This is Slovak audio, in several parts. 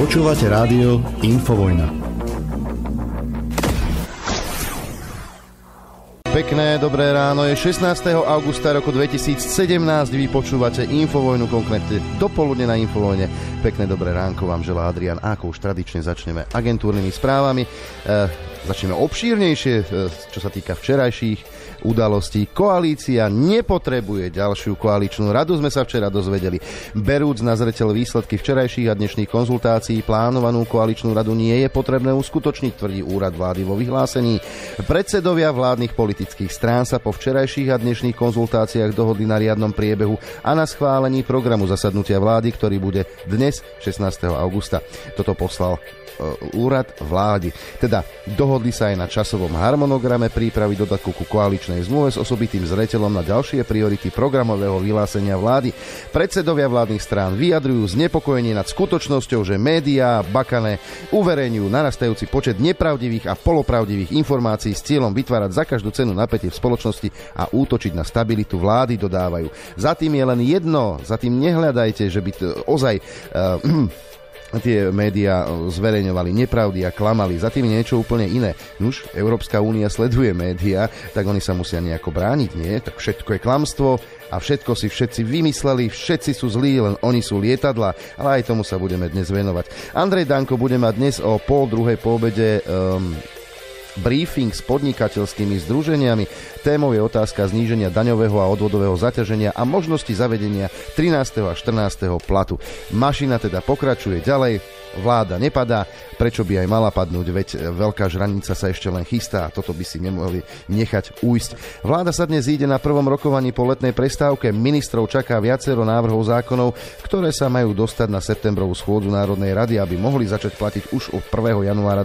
Počúvate rádio Infovojna. Pekné, dobré ráno, je 16. augusta roku 2017, vy počúvate Infovojnu, konkrétne dopoludne na Infovojne. Pekné, dobré ránko vám želá Adrian, a ako už tradične začneme agentúrnymi správami. Začneme obšírnejšie, čo sa týka včerajších udalostí. Koalícia nepotrebuje ďalšiu koaličnú radu, sme sa včera dozvedeli. Berúc na zreteľ výsledky včerajších a dnešných konzultácií, plánovanú koaličnú radu nie je potrebné uskutočniť, tvrdí úrad vlády vo vyhlásení. Predsedovia vládnych politických strán sa po včerajších a dnešných konzultáciách dohodli na riadnom priebehu a na schválení programu zasadnutia vlády, ktorý bude dnes 16. augusta. Toto poslal úrad vlády. Teda dohodli sa aj na časovom harmonograme prípravy dodatku ku koaličnej zmluve s osobitým zreteľom na ďalšie priority programového vyhlásenia vlády. Predsedovia vládnych strán vyjadrujú znepokojenie nad skutočnosťou, že médiá bakané uverejňujú narastajúci počet nepravdivých a polopravdivých informácií s cieľom vytvárať za každú cenu napätie v spoločnosti a útočiť na stabilitu vlády, dodávajú. Za tým je len jedno, za tým nehľadajte, že by ozaj tie médiá zverejňovali nepravdy a klamali. Za tým je niečo úplne iné. Nuž, Európska únia sleduje médiá, tak oni sa musia nejako brániť, nie? Tak všetko je klamstvo a všetko si všetci vymysleli, všetci sú zlí, len oni sú lietadlá. Ale aj tomu sa budeme dnes venovať. Andrej Danko bude mať dnes o 12:30 po obede briefing s podnikateľskými združeniami. Témou je otázka zníženia daňového a odvodového zaťaženia a možnosti zavedenia 13. a 14. platu. Mašina teda pokračuje ďalej, vláda nepadá, prečo by aj mala padnúť, veď veľká žranica sa ešte len chystá a toto by si nemohli nechať ujsť. Vláda sa dnes ide na prvom rokovaní po letnej prestávke. Ministrov čaká viacero návrhov zákonov, ktoré sa majú dostať na septembrovú schôdzu Národnej rady, aby mohli začať platiť už od 1. januára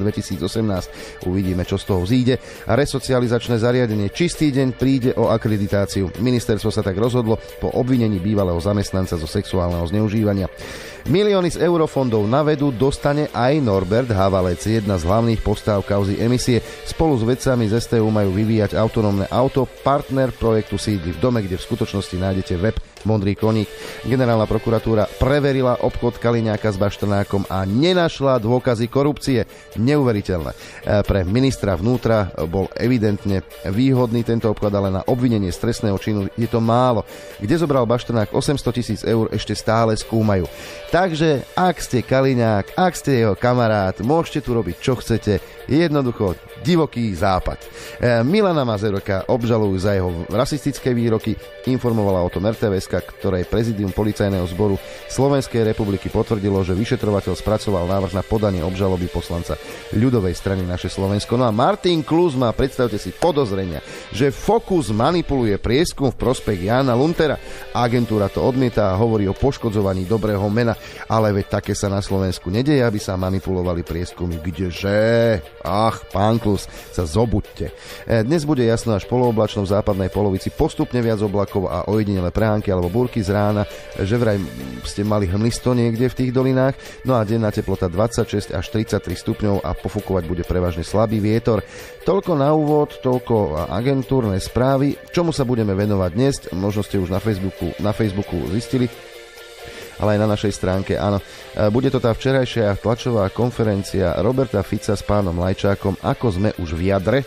2018. Uvidíme, čo z toho vzíde. A resocializačné zariadenie Čistý deň príde o akreditáciu. Ministerstvo sa tak rozhodlo po obvinení bývalého zamestnanca zo sexuálneho zneužívania. Milióny z eurofondov na vedu dostane aj Norbert Havalec, jedna z hlavných postáv kauzy emisie. Spolu s vedcami z STU majú vyvíjať autonómne auto. Partner projektu sídli v dome, kde v skutočnosti nájdete web Modrý koník. Generálna prokuratúra preverila obchod Kaliňáka s Bašternákom a nenašla dôkazy korupcie. Neuveriteľné. Pre ministra vnútra bol evidentne výhodný tento obchod, ale na obvinenie z trestného činu je to málo. Kde zobral Bašternák 800 000 eur, ešte stále skúmajú. Takže ak ste Kaliňák, ak ste jeho kamarát, môžete tu robiť čo chcete. Jednoducho divoký západ. Milana Mazureka obžalujú za jeho rasistické výroky, informovala o tom RTVS-ka, ktorej prezidium Policajného zboru Slovenskej republiky potvrdilo, že vyšetrovateľ spracoval návrh na podanie obžaloby poslanca ľudovej strany Naše Slovensko. No a Martin Klus má, predstavte si, podozrenia, že Focus manipuluje prieskum v prospech Jána Luntera. Agentúra to odmieta a hovorí o poškodzovaní dobrého mena, ale veď také sa na Slovensku nedeje, aby sa manipulovali prieskumy. Kdeže? Ach, pán Klus, sa zobuďte. Dnes bude jasno až polooblačno v západnej polovici, postupne viac oblakov a ojedinele prehánky alebo búrky z rána, že vraj ste mali hmlisto niekde v tých dolinách. No a denná teplota 26 až 33 stupňov a pofúkovať bude prevažne slabý vietor. Toľko na úvod, toľko agentúrne správy. Čomu sa budeme venovať dnes? Možno ste už na Facebooku zistili, ale aj na našej stránke, áno. Bude to tá včerajšia tlačová konferencia Roberta Fica s pánom Lajčákom, ako sme už v jadre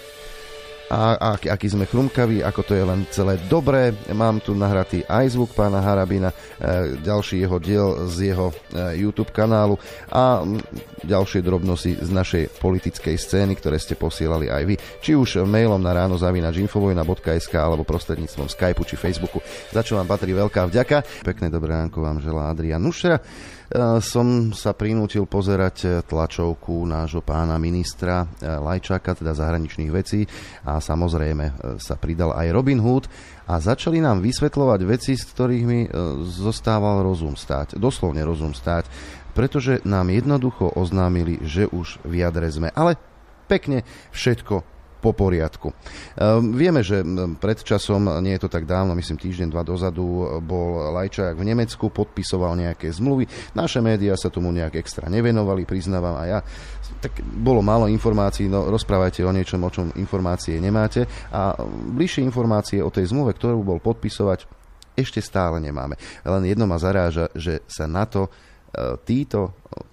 a aký sme chrumkaví, ako to je len celé dobré. Mám tu nahratý aj zvuk pána Harabina, ďalší jeho diel z jeho YouTube kanálu a ďalšie drobnosti z našej politickej scény, ktoré ste posielali aj vy, či už mailom na ráno@infovojna.sk alebo prostredníctvom Skypeu či Facebooku, za čo vám patrí veľká vďaka. Pekné dobré ránko vám želá Adrian. Nušra, som sa prinútil pozerať tlačovku nášho pána ministra Lajčáka, teda zahraničných vecí, a samozrejme sa pridal aj Robin Hood a začali nám vysvetľovať veci, z ktorých mi zostával rozum stáť, doslovne rozum stáť, pretože nám jednoducho oznámili, že už v jadre sme, ale pekne všetko po poriadku. Vieme, že pred časom, nie je to tak dávno, myslím týždeň, 2 dozadu, bol Lajčák v Nemecku, podpisoval nejaké zmluvy. Naše médiá sa tomu nejak extra nevenovali, priznávam, a ja. Tak bolo málo informácií, no rozprávajte o niečom, o čom informácie nemáte. A bližšie informácie o tej zmluve, ktorú bol podpisovať, ešte stále nemáme. Len jedno ma zaráža, že sa na to títo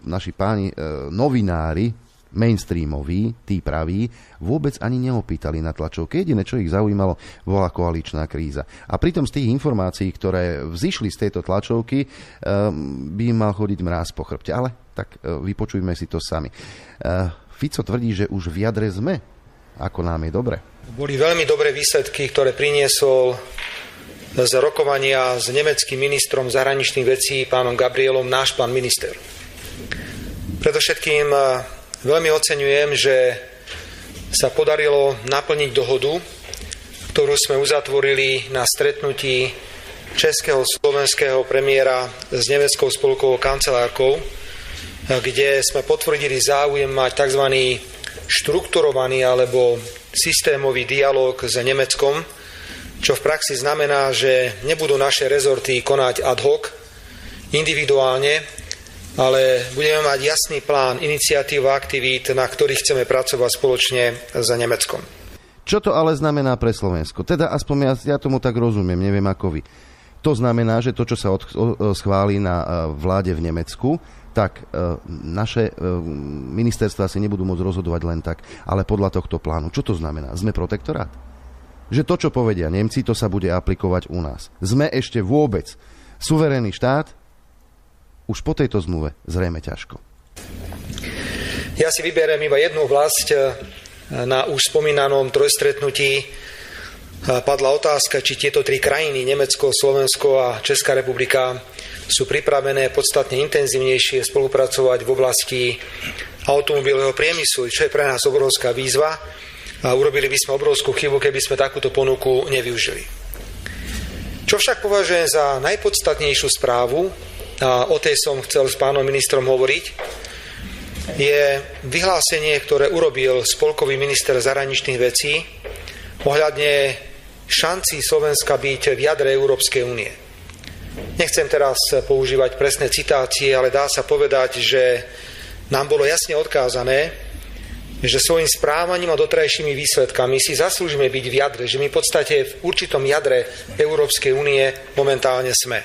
naši páni novinári, mainstreamoví, tí praví, vôbec ani neopýtali na tlačovke. Jediné, čo ich zaujímalo, bola koaličná kríza. A pritom z tých informácií, ktoré vzýšli z tejto tlačovky, by im mal chodiť mráz po chrbte. Ale tak vypočujme si to sami. Fico tvrdí, že už v jadre sme, ako nám je dobre. Boli veľmi dobré výsledky, ktoré priniesol z rokovania s nemeckým ministrom zahraničných vecí, pánom Gabrielom, náš pán minister. Predovšetkým veľmi oceňujem, že sa podarilo naplniť dohodu, ktorú sme uzatvorili na stretnutí českého slovenského premiéra s nemeckou spolkovou kancelárkou, kde sme potvrdili záujem mať tzv. Štrukturovaný alebo systémový dialog s Nemeckom, čo v praxi znamená, že nebudú naše rezorty konať ad hoc, individuálne, ale budeme mať jasný plán iniciatív a aktivít, na ktorých chceme pracovať spoločne s Nemeckom. Čo to ale znamená pre Slovensko? Teda aspoň ja tomu tak rozumiem, neviem ako vy. To znamená, že to, čo sa schválí na vláde v Nemecku, tak naše ministerstvá si nebudú môcť rozhodovať len tak, ale podľa tohto plánu. Čo to znamená? Sme protektorát? Že to, čo povedia Nemci, to sa bude aplikovať u nás. Sme ešte vôbec suverénny štát? Už po tejto zmluve zrejme ťažko. Ja si vyberiem iba jednu oblasť. Na už spomínanom trojstretnutí padla otázka, či tieto tri krajiny, Nemecko, Slovensko a Česká republika, sú pripravené podstatne intenzívnejšie spolupracovať v oblasti automobilového priemyslu, čo je pre nás obrovská výzva a urobili by sme obrovskú chybu, keby sme takúto ponuku nevyužili. Čo však považujem za najpodstatnejšiu správu, a o tej som chcel s pánom ministrom hovoriť, je vyhlásenie, ktoré urobil spolkový minister zahraničných vecí ohľadne šancí Slovenska byť v jadre Európskej únie. Nechcem teraz používať presné citácie, ale dá sa povedať, že nám bolo jasne odkázané, že svojím správaním a doterajšími výsledkami si zaslúžime byť v jadre, že my v podstate v určitom jadre Európskej únie momentálne sme.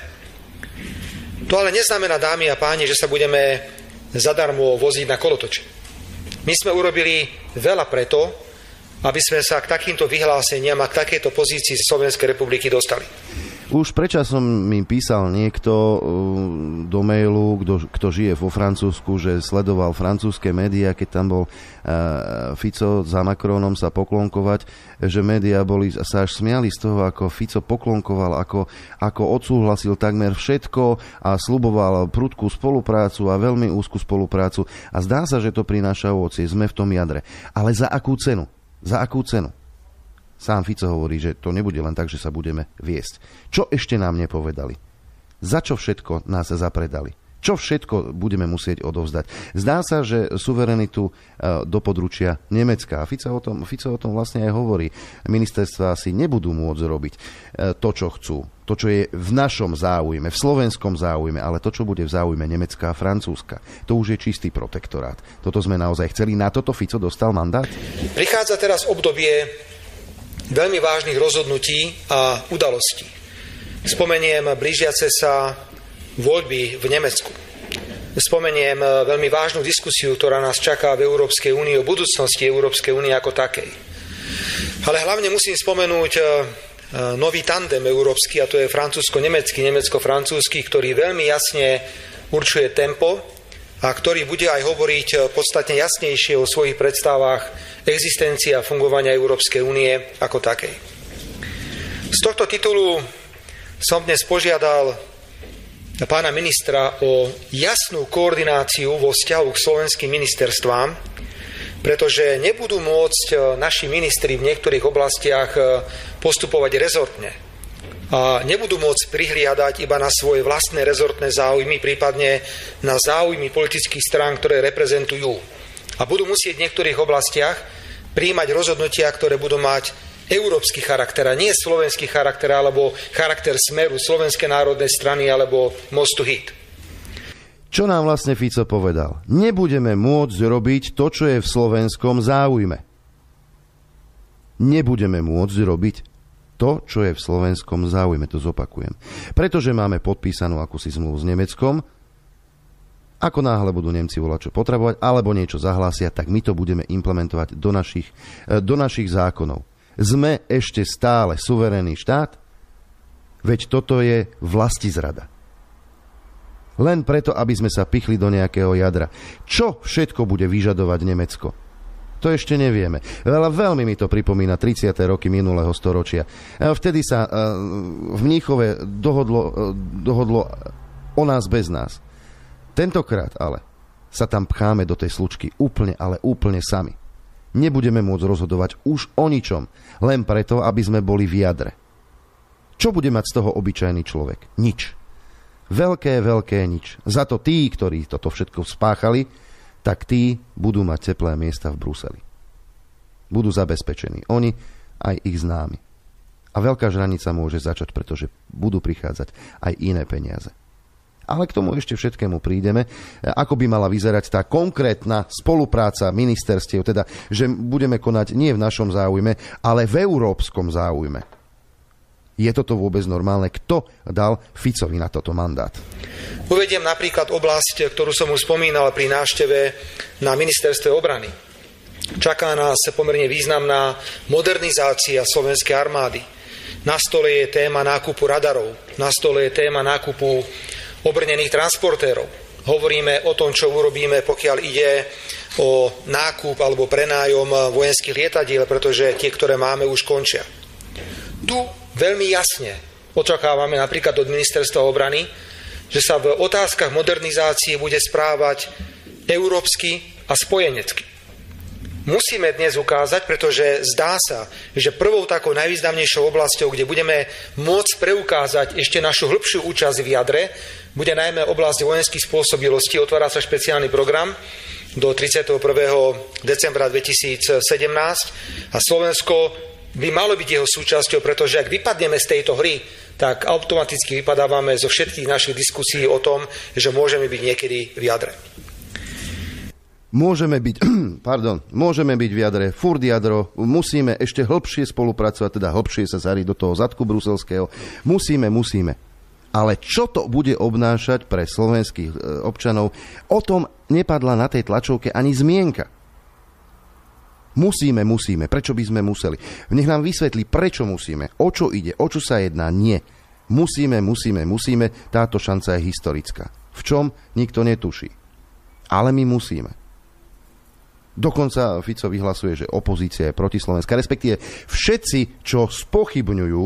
To ale neznamená, dámy a páni, že sa budeme zadarmo voziť na kolotoče. My sme urobili veľa preto, aby sme sa k takýmto vyhláseniam a k takejto pozícii Slovenskej republiky dostali. Už predčasom mi písal niekto do mailu, kto žije vo Francúzsku, že sledoval francúzske médiá, keď tam bol Fico za Macronom sa poklonkovať, že médiá sa až smiali z toho, ako Fico poklonkoval, ako odsúhlasil takmer všetko a sľuboval prudkú spoluprácu a veľmi úzkú spoluprácu. A zdá sa, že to prináša ovocie. Sme v tom jadre. Ale za akú cenu? Za akú cenu? Sám Fico hovorí, že to nebude len tak, že sa budeme viesť. Čo ešte nám nepovedali? Za čo všetko nás zapredali? Čo všetko budeme musieť odovzdať? Zdá sa, že suverenitu do područia Nemecka. A Fico o tom vlastne aj hovorí. Ministerstvá si nebudú môcť robiť to, čo chcú. To, čo je v našom záujme, v slovenskom záujme, ale to, čo bude v záujme Nemecka a Francúzska. To už je čistý protektorát. Toto sme naozaj chceli. Na toto Fico dostal mandát? Prichádza teraz obdobie veľmi vážnych rozhodnutí a udalostí. Spomeniem blížiace sa voľby v Nemecku. Spomeniem veľmi vážnu diskusiu, ktorá nás čaká v Európskej únii o budúcnosti Európskej únie ako takej. Ale hlavne musím spomenúť nový tandem európsky, a to je francúzsko-nemecký, nemecko-francúzsky, ktorý veľmi jasne určuje tempo a ktorý bude aj hovoriť podstatne jasnejšie o svojich predstavách existencie a fungovania Európskej únie ako takej. Z tohto titulu som dnes požiadal pána ministra o jasnú koordináciu vo vzťahu k slovenským ministerstvám, pretože nebudú môcť naši ministri v niektorých oblastiach postupovať rezortne a nebudú môcť prihliadať iba na svoje vlastné rezortné záujmy, prípadne na záujmy politických strán, ktoré reprezentujú. A budú musieť v niektorých oblastiach prijímať rozhodnutia, ktoré budú mať európsky charakter a nie slovenský charakter alebo charakter Smeru, Slovenskej národnej strany alebo Mostu Hit. Čo nám vlastne Fico povedal? Nebudeme môcť robiť to, čo je v slovenskom záujme. Nebudeme môcť robiť to, čo je v slovenskom záujme, to zopakujem. Pretože máme podpísanú akúsi zmluvu s Nemeckom Ako náhle budú Nemci volať, čo potrebovať, alebo niečo zahlásia, tak my to budeme implementovať do našich zákonov. Sme ešte stále suverénny štát? Veď toto je vlastizrada. Len preto, aby sme sa pichli do nejakého jadra. Čo všetko bude vyžadovať Nemecko? To ešte nevieme. Veľmi mi to pripomína 30. roky minulého storočia. Vtedy sa v Mníchove dohodlo o nás bez nás. Tentokrát ale sa tam pcháme do tej slučky úplne, ale úplne sami. Nebudeme môcť rozhodovať už o ničom, len preto, aby sme boli v jadre. Čo bude mať z toho obyčajný človek? Nič. Veľké nič. Za to tí, ktorí toto všetko spáchali, tak tí budú mať teplé miesta v Bruseli. Budú zabezpečení. Oni aj ich známi. A veľká žranica môže začať, pretože budú prichádzať aj iné peniaze. Ale k tomu ešte všetkému prídeme. Ako by mala vyzerať tá konkrétna spolupráca ministerstiev, teda, že budeme konať nie v našom záujme, ale v európskom záujme. Je toto vôbec normálne? Kto dal Ficovi na toto mandát? Uvediem napríklad oblasť, ktorú som už spomínal pri návšteve na ministerstve obrany. Čaká nás pomerne významná modernizácia slovenskej armády. Na stole je téma nákupu radarov, na stole je téma nákupu obrnených transportérov. Hovoríme o tom, čo urobíme, pokiaľ ide o nákup alebo prenájom vojenských lietadiel, pretože tie, ktoré máme, už končia. Tu veľmi jasne očakávame napríklad od ministerstva obrany, že sa v otázkach modernizácie bude správať európsky a spojenecky. Musíme dnes ukázať, pretože zdá sa, že prvou takou najvýznamnejšou oblasťou, kde budeme môcť preukázať ešte našu hĺbšiu účasť v jadre, bude najmä oblasť vojenských spôsobilostí. Otvára sa špeciálny program do 31. decembra 2017 a Slovensko by malo byť jeho súčasťou, pretože ak vypadneme z tejto hry, tak automaticky vypadávame zo všetkých našich diskusí o tom, že môžeme byť niekedy v jadre. Môžeme byť v jadre, furt jadro, musíme ešte hlbšie spolupracovať, teda hlbšie sa zariť do toho zadku bruselského. Musíme. Ale čo to bude obnášať pre slovenských občanov, o tom nepadla na tej tlačovke ani zmienka. Musíme. Prečo by sme museli? Nech nám vysvetlí, prečo musíme, o čo ide, o čo sa jedná. Nie. Musíme. Táto šanca je historická. V čom? Nikto netuší. Ale my musíme. Dokonca Fico vyhlasuje, že opozícia je protislovenská, respektíve všetci, čo spochybňujú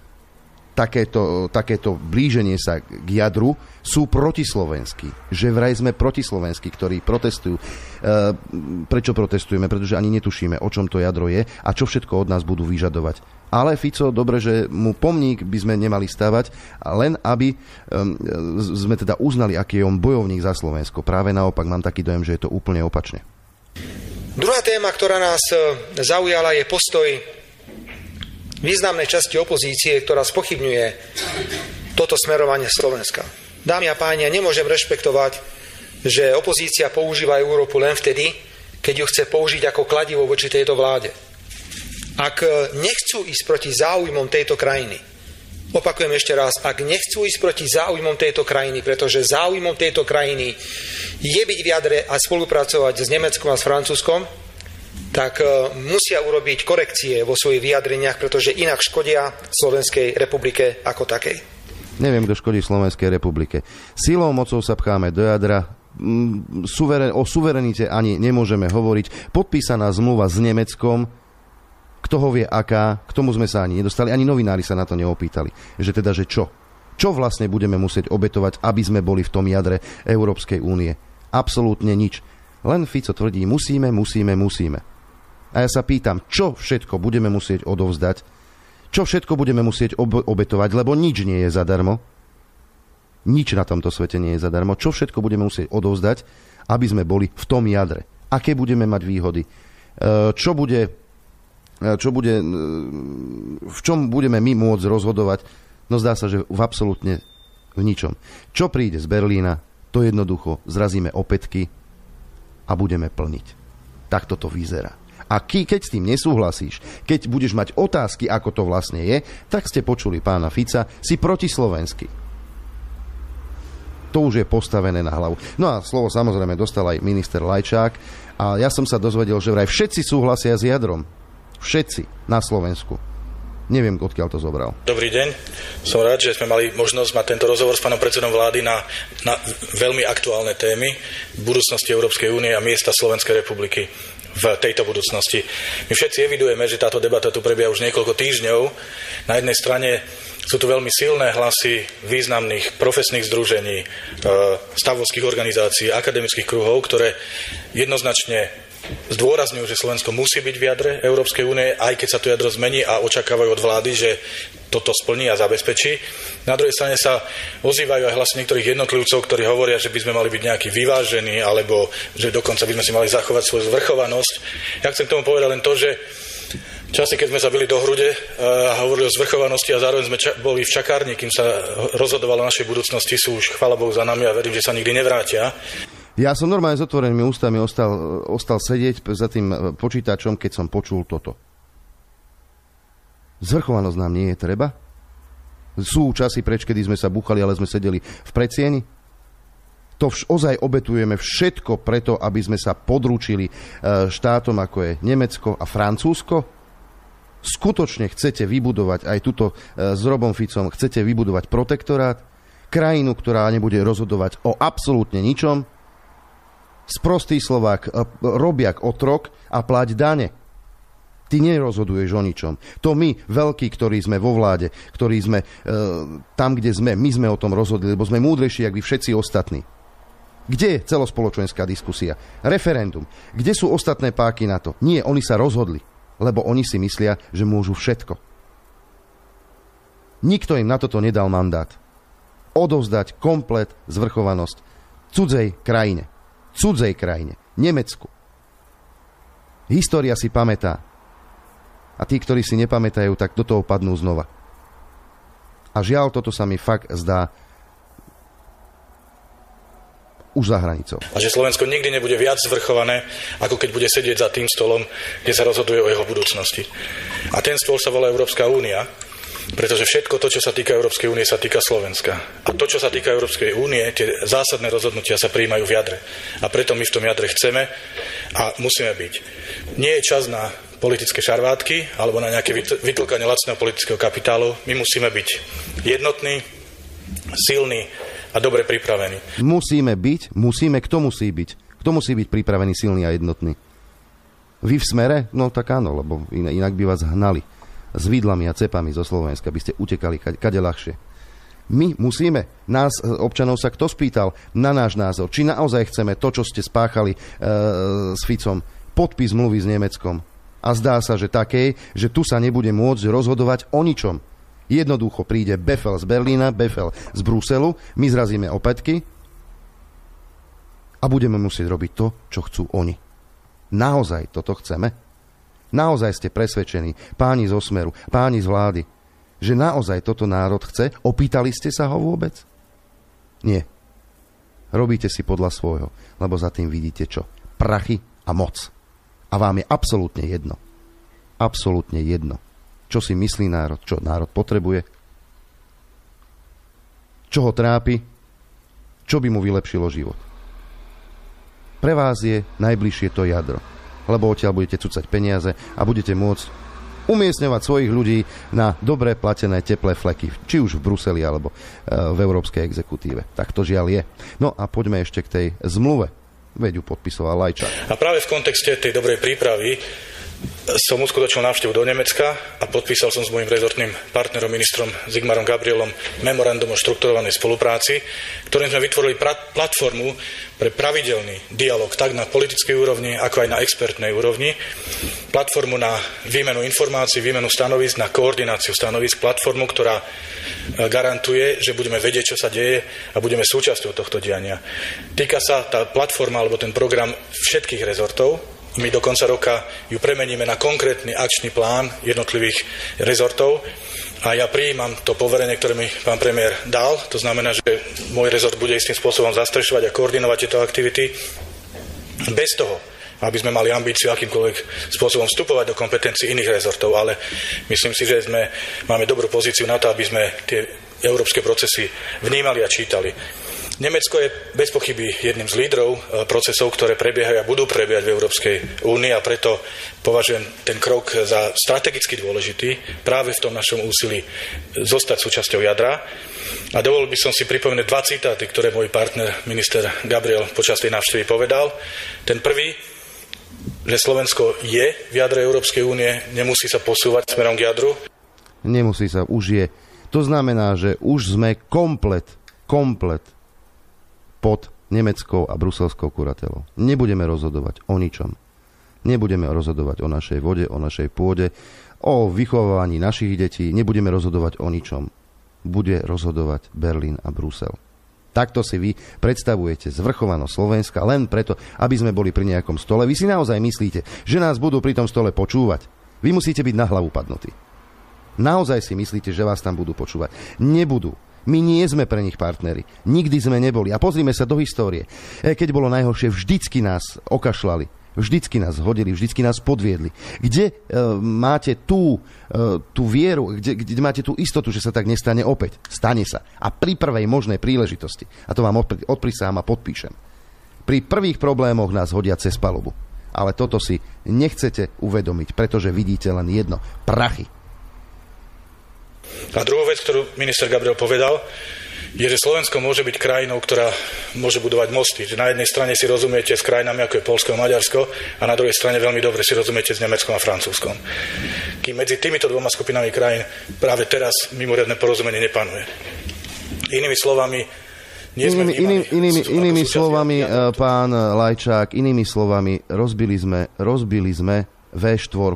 takéto blíženie sa k jadru, sú protislovenskí. Že vraj sme protislovenskí, ktorí protestujú. Prečo protestujeme? Pretože ani netušíme, o čom to jadro je a čo všetko od nás budú vyžadovať. Ale Fico, dobre, že mu pomník by sme nemali stavať, len aby sme teda uznali, aký je on bojovník za Slovensko. Práve naopak, mám taký dojem, že je to úplne opačne. Druhá téma, ktorá nás zaujala, je postoj významnej časti opozície, ktorá spochybňuje toto smerovanie Slovenska. Dámy a páni, ja nemôžem rešpektovať, že opozícia používa Európu len vtedy, keď ju chce použiť ako kladivo voči tejto vláde. Ak nechcú ísť proti záujmom tejto krajiny, opakujem ešte raz, ak nechcú ísť proti záujmom tejto krajiny, pretože záujmom tejto krajiny je byť v jadre a spolupracovať s Nemeckom a s Francúzskom, tak musia urobiť korekcie vo svojich vyjadreniach, pretože inak škodia Slovenskej republike ako takej. Neviem, kto škodí Slovenskej republike. Silou, mocou sa pcháme do jadra, o suverenite ani nemôžeme hovoriť. Podpísaná zmluva s Nemeckom, kto ho vie aká, k tomu sme sa ani nedostali, ani novinári sa na to neopýtali. Že teda, že čo? Čo vlastne budeme musieť obetovať, aby sme boli v tom jadre Európskej únie? Absolútne nič. Len Fico tvrdí, musíme. A ja sa pýtam, čo všetko budeme musieť odovzdať, čo všetko budeme musieť obetovať, lebo nič nie je zadarmo. Nič na tomto svete nie je zadarmo. Čo všetko budeme musieť odovzdať, aby sme boli v tom jadre. Aké budeme mať výhody? V čom budeme my môcť rozhodovať? No zdá sa, že absolútne v ničom. Čo príde z Berlína, to jednoducho zrazíme opätky a budeme plniť. Takto to vyzerá. A keď s tým nesúhlasíš, keď budeš mať otázky, ako to vlastne je, tak ste počuli pána Fica, si protislovenský. To už je postavené na hlavu. No a slovo samozrejme dostal aj minister Lajčák a ja som sa dozvedel, že vraj všetci súhlasia s jadrom. Všetci na Slovensku. Neviem, odkiaľ to zobral. Dobrý deň. Som rád, že sme mali možnosť mať tento rozhovor s pánom predsedom vlády na veľmi aktuálne témy budúcnosti Európskej únie a miesta Slovenskej republiky v tejto budúcnosti. My všetci evidujeme, že táto debata tu prebieha už niekoľko týždňov. Na jednej strane sú tu veľmi silné hlasy významných profesných združení, stavovských organizácií, akademických kruhov, ktoré jednoznačne zdôrazňujú, že Slovensko musí byť v jadre Európskej únie, aj keď sa to jadro zmení a očakávajú od vlády, že toto splní a zabezpečí. Na druhej strane sa ozývajú aj hlasy niektorých jednotlivcov, ktorí hovoria, že by sme mali byť nejaký vyvážení, alebo že dokonca by sme si mali zachovať svoju zvrchovanosť. Ja chcem k tomu povedať len to, že časy, keď sme sa bili do hrude a hovorili o zvrchovanosti a zároveň sme boli v čakárni, kým sa rozhodovalo o našej budúcnosti, sú už, chvála Bohu, za nami a verím, že sa nikdy nevrátia. Ja som normálne s otvorenými ústami ostal sedieť za tým počítačom, keď som počul toto. Zvrchovanosť nám nie je treba? Sú časy preč, kedy sme sa búchali, ale sme sedeli v predsieni? To ozaj obetujeme všetko preto, aby sme sa područili štátom, ako je Nemecko a Francúzsko? Skutočne chcete vybudovať aj tuto s Robom Ficom, chcete vybudovať protektorát? Krajinu, ktorá nebude rozhodovať o absolútne ničom? Sprostý Slovák, robiak otrok a plať dane. Ty nerozhoduješ o ničom. To my, veľkí, ktorí sme vo vláde, ktorí sme tam, kde sme, my sme o tom rozhodli, lebo sme múdrejší, jak vy všetci ostatní. Kde je celospoločenská diskusia? Referendum. Kde sú ostatné páky na to? Nie, oni sa rozhodli, lebo oni si myslia, že môžu všetko. Nikto im na toto nedal mandát. Odovzdať komplet zvrchovanosť cudzej krajine. Cudzej krajine. Nemecku. História si pamätá. A tí, ktorí si nepamätajú, tak do toho padnú znova. A žiaľ, toto sa mi fakt zdá už za hranicou. A že Slovensko nikdy nebude viac zvrchované, ako keď bude sedieť za tým stolom, kde sa rozhoduje o jeho budúcnosti. A ten stôl sa volá Európska únia, pretože všetko to, čo sa týka Európskej únie, sa týka Slovenska. A to, čo sa týka Európskej únie, tie zásadné rozhodnutia sa prijímajú v jadre. A preto my v tom jadre chceme a musíme byť. Nie je čas na politické šarvátky alebo na nejaké vytlkanie lacného politického kapitálu. My musíme byť jednotní, silní a dobre pripravení. Kto musí byť pripravený, silný a jednotný? Vy v Smere? No tak áno, lebo inak by vás hnali s vidlami a cepami zo Slovenska, by ste utekali kade ľahšie. My musíme, nás, občanov, sa kto spýtal na náš názor, či naozaj chceme to, čo ste spáchali s Ficom, podpis zmluvy s Nemeckom. A zdá sa, že takej, že tu sa nebude môcť rozhodovať o ničom. Jednoducho príde Befel z Berlína, Befel z Bruselu, my zrazíme opätky a budeme musieť robiť to, čo chcú oni. Naozaj toto chceme? Naozaj ste presvedčení, páni zo Smeru, páni z vlády, že naozaj toto národ chce? Opýtali ste sa ho vôbec? Nie. Robíte si podľa svojho, lebo za tým vidíte čo? Prachy a moc. A vám je absolútne jedno. Absolútne jedno. Čo si myslí národ, čo národ potrebuje, čo ho trápi, čo by mu vylepšilo život. Pre vás je najbližšie to jadro, lebo odtiaľ budete cucať peniaze a budete môcť umiestňovať svojich ľudí na dobre platené teplé fleky, či už v Bruseli alebo v Európskej exekutíve. Tak to žiaľ je. No a poďme ešte k tej zmluve. Veď ju podpisoval Lajčák. A práve v kontexte tej dobrej prípravy som uskutočnil návštevu do Nemecka a podpísal som s môjim rezortným partnerom, ministrom Sigmarom Gabrielom, memorandum o štrukturovanej spolupráci, ktorým sme vytvorili platformu pre pravidelný dialog tak na politickej úrovni, ako aj na expertnej úrovni. Platformu na výmenu informácií, výmenu stanovísk, na koordináciu stanovísk, platformu, ktorá garantuje, že budeme vedieť, čo sa deje a budeme súčasťou tohto diania. Týka sa tá platforma alebo ten program všetkých rezortov. My do konca roka ju premeníme na konkrétny akčný plán jednotlivých rezortov a ja prijímam to poverenie, ktoré mi pán premiér dal. To znamená, že môj rezort bude istým spôsobom zastrešovať a koordinovať tieto aktivity bez toho, aby sme mali ambíciu akýmkoľvek spôsobom vstupovať do kompetencií iných rezortov, ale myslím si, že máme dobrú pozíciu na to, aby sme tie európske procesy vnímali a čítali. Nemecko je bez pochyby jedným z lídrov procesov, ktoré prebiehajú a budú prebiehať v Európskej únii a preto považujem ten krok za strategicky dôležitý práve v tom našom úsilí zostať súčasťou jadra. A dovolil by som si pripomenúť 2 citáty, ktoré môj partner, minister Gabriel, počas tej návštevy povedal. Ten prvý, že Slovensko je v jadre Európskej únie, nemusí sa posúvať smerom k jadru. Nemusí sa, už je. To znamená, že už sme komplet pod nemeckou a bruselskou kuratelou. Nebudeme rozhodovať o ničom. Nebudeme rozhodovať o našej vode, o našej pôde, o vychovávaní našich detí. Nebudeme rozhodovať o ničom. Bude rozhodovať Berlín a Brusel. Takto si vy predstavujete zvrchovanosť Slovenska len preto, aby sme boli pri nejakom stole. Vy si naozaj myslíte, že nás budú pri tom stole počúvať? Vy musíte byť na hlavu padnutí. Naozaj si myslíte, že vás tam budú počúvať? Nebudú. My nie sme pre nich partneri. Nikdy sme neboli. A pozrime sa do histórie. Keď bolo najhoršie, vždycky nás okašľali. Vždycky nás hodili, vždycky nás podviedli. Kde máte tú vieru, kde máte tú istotu, že sa tak nestane opäť? Stane sa. A pri prvej možnej príležitosti. A to vám odprísahám a podpíšem. Pri prvých problémoch nás hodia cez palubu. Ale toto si nechcete uvedomiť, pretože vidíte len jedno. Prachy. A druhú vec, ktorú minister Gabriel povedal, je, že Slovensko môže byť krajinou, ktorá môže budovať mosty. Že na jednej strane si rozumiete s krajinami, ako je Poľsko a Maďarsko, a na druhej strane veľmi dobre si rozumiete s Nemeckom a Francúzskom. Kým medzi týmito 2 skupinami krajín práve teraz mimoriadne porozumenie nepanuje. Inými slovami, Inými slovami, pán Lajčák, inými slovami, rozbili sme V4.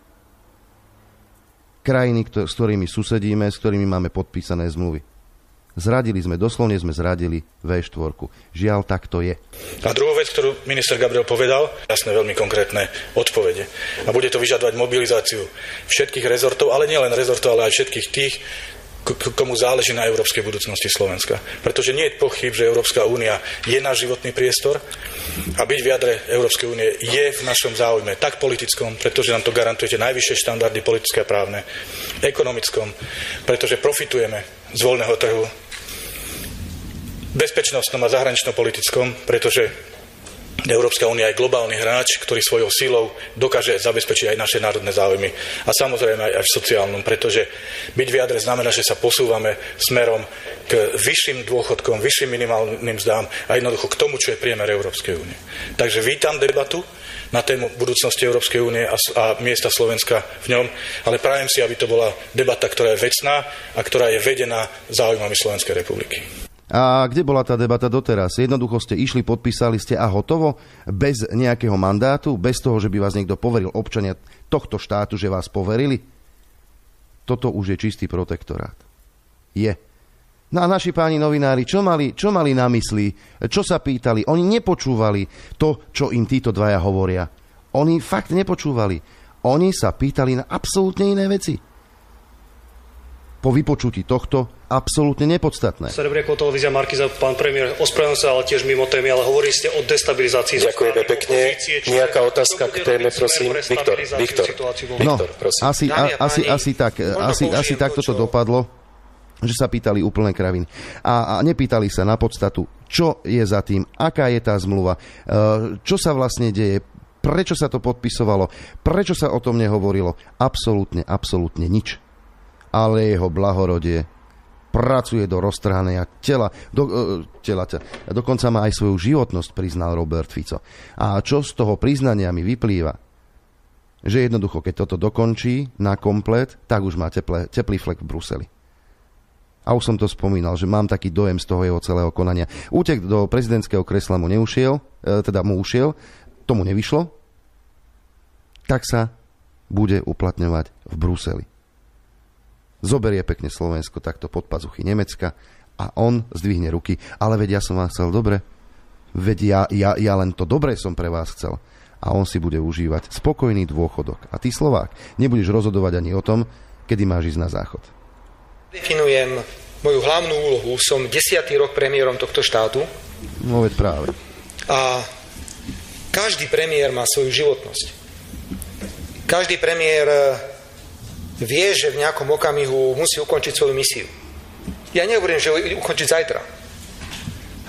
Krajiny, s ktorými susedíme, s ktorými máme podpísané zmluvy. Doslovne sme zradili V4. Žiaľ, tak to je. A druhú vec, ktorú minister Gabriel povedal, jasné, veľmi konkrétne odpovede. A bude to vyžadovať mobilizáciu všetkých rezortov, ale nielen rezortov, ale aj všetkých tých, komu záleží na európskej budúcnosti Slovenska. Pretože nie je pochyb, že Európska únia je náš životný priestor a byť v jadre Európskej únie je v našom záujme, tak politickom, pretože nám to garantujete najvyššie štandardy politické a právne, ekonomickom, pretože profitujeme z voľného trhu, bezpečnostnom a zahranično-politickom, pretože Európska únia je globálny hráč, ktorý svojou silou dokáže zabezpečiť aj naše národné záujmy. A samozrejme aj v sociálnom, pretože byť v jadre znamená, že sa posúvame smerom k vyšším dôchodkom, vyšším minimálnym mzdám a jednoducho k tomu, čo je priemer Európskej únie. Takže vítam debatu na tému budúcnosti Európskej únie a miesta Slovenska v ňom, ale prajem si, aby to bola debata, ktorá je vecná a ktorá je vedená záujmami Slovenskej republiky. A kde bola tá debata doteraz? Jednoducho ste išli, podpísali ste a hotovo? Bez nejakého mandátu? Bez toho, že by vás niekto poveril, občania tohto štátu, že vás poverili? Toto už je čistý protektorát. Je. No a naši páni novinári, čo mali na mysli? Čo sa pýtali? Oni nepočúvali to, čo im títo dvaja hovoria. Oni fakt nepočúvali. Oni sa pýtali na absolútne iné veci. Po vypočutí tohto absolútne nepodstatné. Serebriakov televízia Markíza, pán premiér, ospravedlňujem sa, ale tiež mimo témy, ale hovorili ste o destabilizácii. Ďakujeme pekne. Nejaká otázka k téme, prosím. Viktor, prosím. Asi takto to dopadlo, že sa pýtali úplné kraviny. A nepýtali sa na podstatu, čo je za tým, aká je tá zmluva, čo sa vlastne deje, prečo sa to podpisovalo, prečo sa o tom nehovorilo. Absolútne nič. Ale jeho blahorodie pracuje do roztrhaného tela. Dokonca má aj svoju životnosť, priznal Robert Fico. A čo z toho priznania mi vyplýva? Že jednoducho, keď toto dokončí na komplet, tak už má teplý flek v Bruseli. A už som to spomínal, že mám taký dojem z toho jeho celého konania. Útek do prezidentského kresla mu ušiel, tomu nevyšlo, tak sa bude uplatňovať v Bruseli. Zoberie pekne Slovensko takto pod pazuchy Nemecka a on zdvihne ruky. Ale veď ja som vás chcel dobre. Veď ja len to dobré som pre vás chcel. A on si bude užívať spokojný dôchodok. A ty, Slovák, nebudeš rozhodovať ani o tom, kedy máš ísť na záchod. Definujem moju hlavnú úlohu. Som 10. rok premiérom tohto štátu. No veď práve. A každý premiér má svoju životnosť. Každý premiér vie, že v nejakom okamihu musí ukončiť svoju misiu. Ja nehovorím, že ju ukončiť zajtra.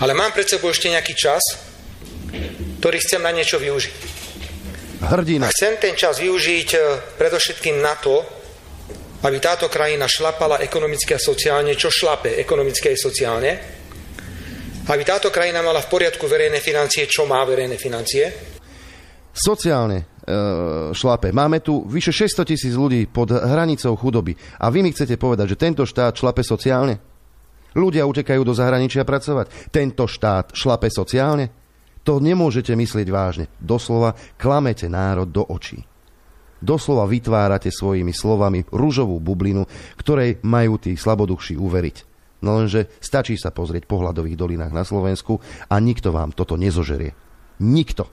Ale mám pred sebou ešte nejaký čas, ktorý chcem na niečo využiť. Hrdina. A chcem ten čas využiť predovšetkým na to, aby táto krajina šlapala ekonomicky a sociálne, čo šlape ekonomicky a sociálne, aby táto krajina mala v poriadku verejné financie, čo má verejné financie. Sociálne šlape. Máme tu vyše 600 000 ľudí pod hranicou chudoby. A vy mi chcete povedať, že tento štát šlape sociálne? Ľudia utekajú do zahraničia pracovať. Tento štát šlape sociálne? To nemôžete myslieť vážne. Doslova klamete národ do očí. Doslova vytvárate svojimi slovami ružovú bublinu, ktorej majú tí slaboduchší uveriť. No lenže stačí sa pozrieť po hladových dolinách na Slovensku a nikto vám toto nezožerie. Nikto.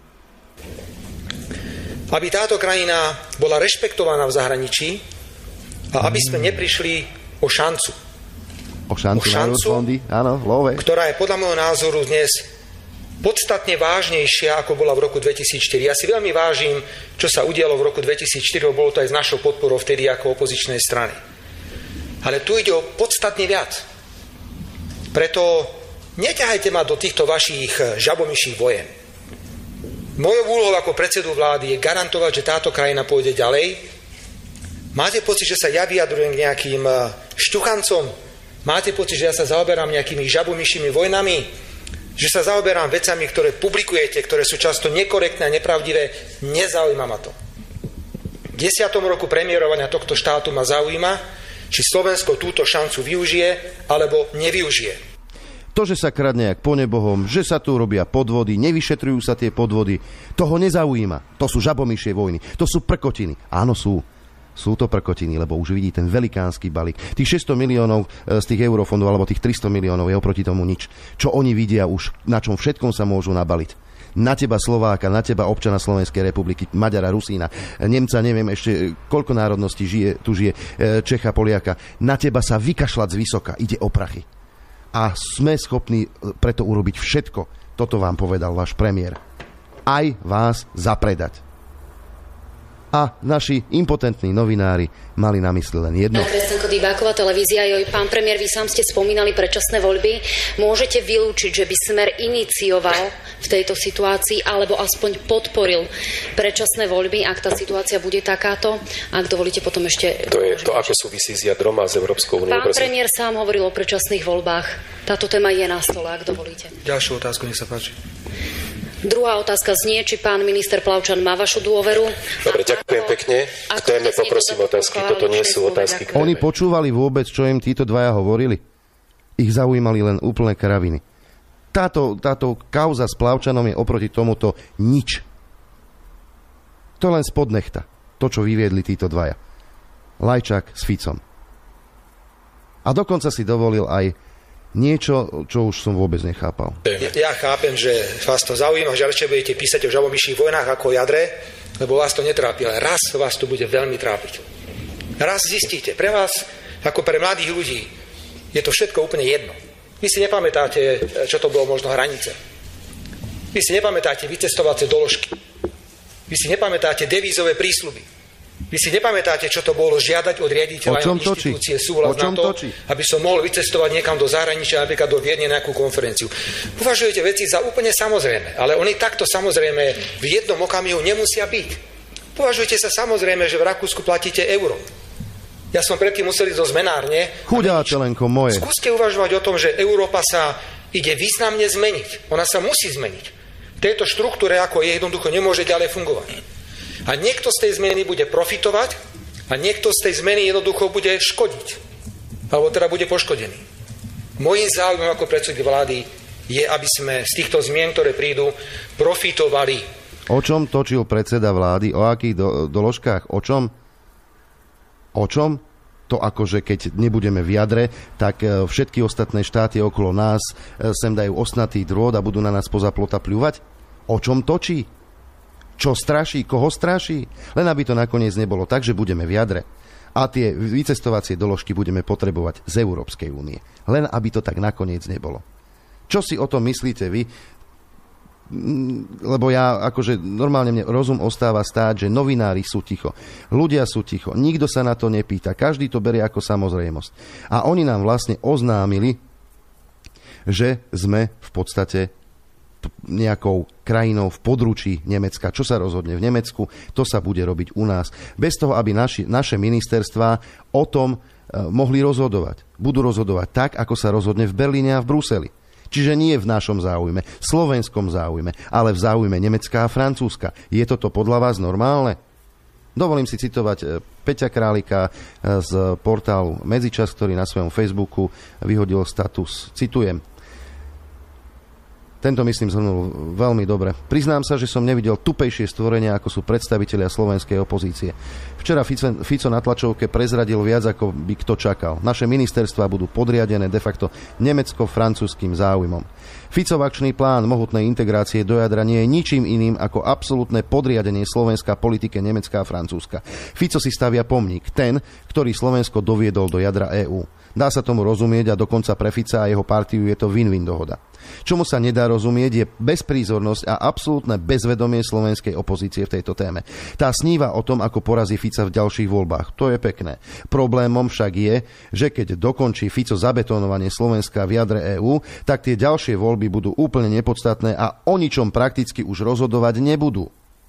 Aby táto krajina bola rešpektovaná v zahraničí a aby sme neprišli o šancu. O šancu, áno, love. Ktorá je podľa môjho názoru dnes podstatne vážnejšia, ako bola v roku 2004. Ja si veľmi vážim, čo sa udialo v roku 2004, bolo to aj s našou podporou vtedy ako opozičnej strany. Ale tu ide o podstatne viac. Preto neťahajte ma do týchto vašich žabomyších vojen. Mojou úlohou ako predsedu vlády je garantovať, že táto krajina pôjde ďalej. Máte pocit, že sa ja vyjadrujem k nejakým šťuchancom? Máte pocit, že ja sa zaoberám nejakými žabomyšími vojnami? Že sa zaoberám vecami, ktoré publikujete, ktoré sú často nekorektné a nepravdivé? Nezaujíma ma to. V 10. roku premiérovania tohto štátu ma zaujíma, či Slovensko túto šancu využije, alebo nevyužije. To, že sa kradne jak po nebohom, že sa tu robia podvody, nevyšetrujú sa tie podvody, toho nezaujíma. To sú žabomyšie vojny, to sú prkotiny. Áno, sú. Sú to prkotiny, lebo už vidí ten velikánsky balík. Tých 600 miliónov z tých eurofondov, alebo tých 300 miliónov je oproti tomu nič. Čo oni vidia už, na čom všetkom sa môžu nabaliť. Na teba Slováka, na teba občana Slovenskej republiky, Maďara, Rusína, Nemca, neviem ešte koľko národností tu žije, Čecha, Poliaka. Na teba sa vykašľať z vysoka, ide o prachy. A sme schopní preto urobiť všetko. Toto vám povedal váš premiér. Aj vás zapredať. A naši impotentní novinári mali na mysli len jedno. Kresťanko Dybáková, televízia. Pán premiér, vy sám ste spomínali predčasné voľby. Môžete vylúčiť, že by Smer inicioval v tejto situácii alebo aspoň podporil predčasné voľby, ak tá situácia bude takáto? Ak dovolíte potom ešte... To je to, ako súvisí s jadrom a s Európskou úniou. Pán premiér sám hovoril o predčasných voľbách. Táto téma je na stole, ak dovolíte. Ďalšiu otázku, nech sa páči. Druhá otázka znie, či pán minister Plavčan má vašu dôveru. Dobre, ďakujem pekne. K téme poprosím otázky. Toto nie sú otázky k téme. Oni počúvali vôbec, čo im títo dvaja hovorili? Ich zaujímali len úplné kraviny. Táto kauza s Plavčanom je oproti tomuto nič. To len spod nechta. To, čo vyviedli títo dvaja. Lajčák s Ficom. A dokonca si dovolil aj niečo, čo už som vôbec nechápal. Ja chápem, že vás to zaujíma, že radšej budete písať o žabomyších vojnách ako o jadre, lebo vás to netrápi, ale raz vás to bude veľmi trápiť. Raz zistíte, pre vás, ako pre mladých ľudí, je to všetko úplne jedno. Vy si nepamätáte, čo to bolo možno hranice. Vy si nepamätáte vycestovacie doložky. Vy si nepamätáte devízové prísľuby. Vy si nepamätáte, čo to bolo žiadať od riaditeľa inštitúcie súhlas na to, aby som mohol vycestovať niekam do zahraničia, napríklad do Viedne na nejakú konferenciu. Považujete veci za úplne samozrejme, ale oni takto samozrejme v jednom okamihu nemusia byť. Považujete sa samozrejme, že v Rakúsku platíte euro. Ja som predtým musel ísť do zmenárne. Chudáčelenko moje. Skúste uvažovať o tom, že Európa sa ide významne zmeniť. Ona sa musí zmeniť. V tejto štruktúre, ako je, jednoducho nemôže ďalej fungovať. A niekto z tej zmeny bude profitovať a niekto z tej zmeny jednoducho bude škodiť. Alebo teda bude poškodený. Mojím záujmom ako predsedu vlády je, aby sme z týchto zmien, ktoré prídu, profitovali. O čom točil predseda vlády? O akých doložkách? O čom? O čom? To akože keď nebudeme v jadre, tak všetky ostatné štáty okolo nás sem dajú osnatý drôt a budú na nás poza plota pľúvať? O čom točí? Čo straší? Koho straší? Len aby to nakoniec nebolo tak, že budeme v jadre a tie vycestovacie doložky budeme potrebovať z Európskej únie. Len aby to tak nakoniec nebolo. Čo si o tom myslíte vy? Lebo ja akože normálne mne rozum ostáva stáť, že novinári sú ticho, ľudia sú ticho, nikto sa na to nepýta, každý to berie ako samozrejmosť. A oni nám vlastne oznámili, že sme v podstate nejakou krajinou v područí Nemecka. Čo sa rozhodne v Nemecku, to sa bude robiť u nás. Bez toho, aby naše ministerstvá o tom mohli rozhodovať. Budú rozhodovať tak, ako sa rozhodne v Berlíne a v Bruseli. Čiže nie v našom záujme, slovenskom záujme, ale v záujme Nemecka a Francúzska. Je toto podľa vás normálne? Dovolím si citovať Peťa Králika z portálu Medzičas, ktorý na svojom Facebooku vyhodil status. Citujem. Tento, myslím, zhrnul veľmi dobre. Priznám sa, že som nevidel tupejšie stvorenia, ako sú predstavitelia slovenskej opozície. Včera Fico na tlačovke prezradil viac, ako by kto čakal. Naše ministerstvá budú podriadené de facto nemecko-francúzským záujmom. Ficov akčný plán mohutnej integrácie do jadra nie je ničím iným ako absolútne podriadenie Slovenska politike Nemecka a Francúzska. Fico si stavia pomník, ten, ktorý Slovensko doviedol do jadra EÚ. Dá sa tomu rozumieť a dokonca pre Fica a jeho partiu je to win-win dohoda. Čomu sa nedá rozumieť je bezprízornosť a absolútne bezvedomie slovenskej opozície v tejto téme. Tá sníva o tom, ako porazí Fica v ďalších voľbách. To je pekné. Problémom však je, že keď dokončí Fico zabetonovanie Slovenska v jadre EÚ, tak tie ďalšie voľby budú úplne nepodstatné a o ničom prakticky už rozhodovať nebudú.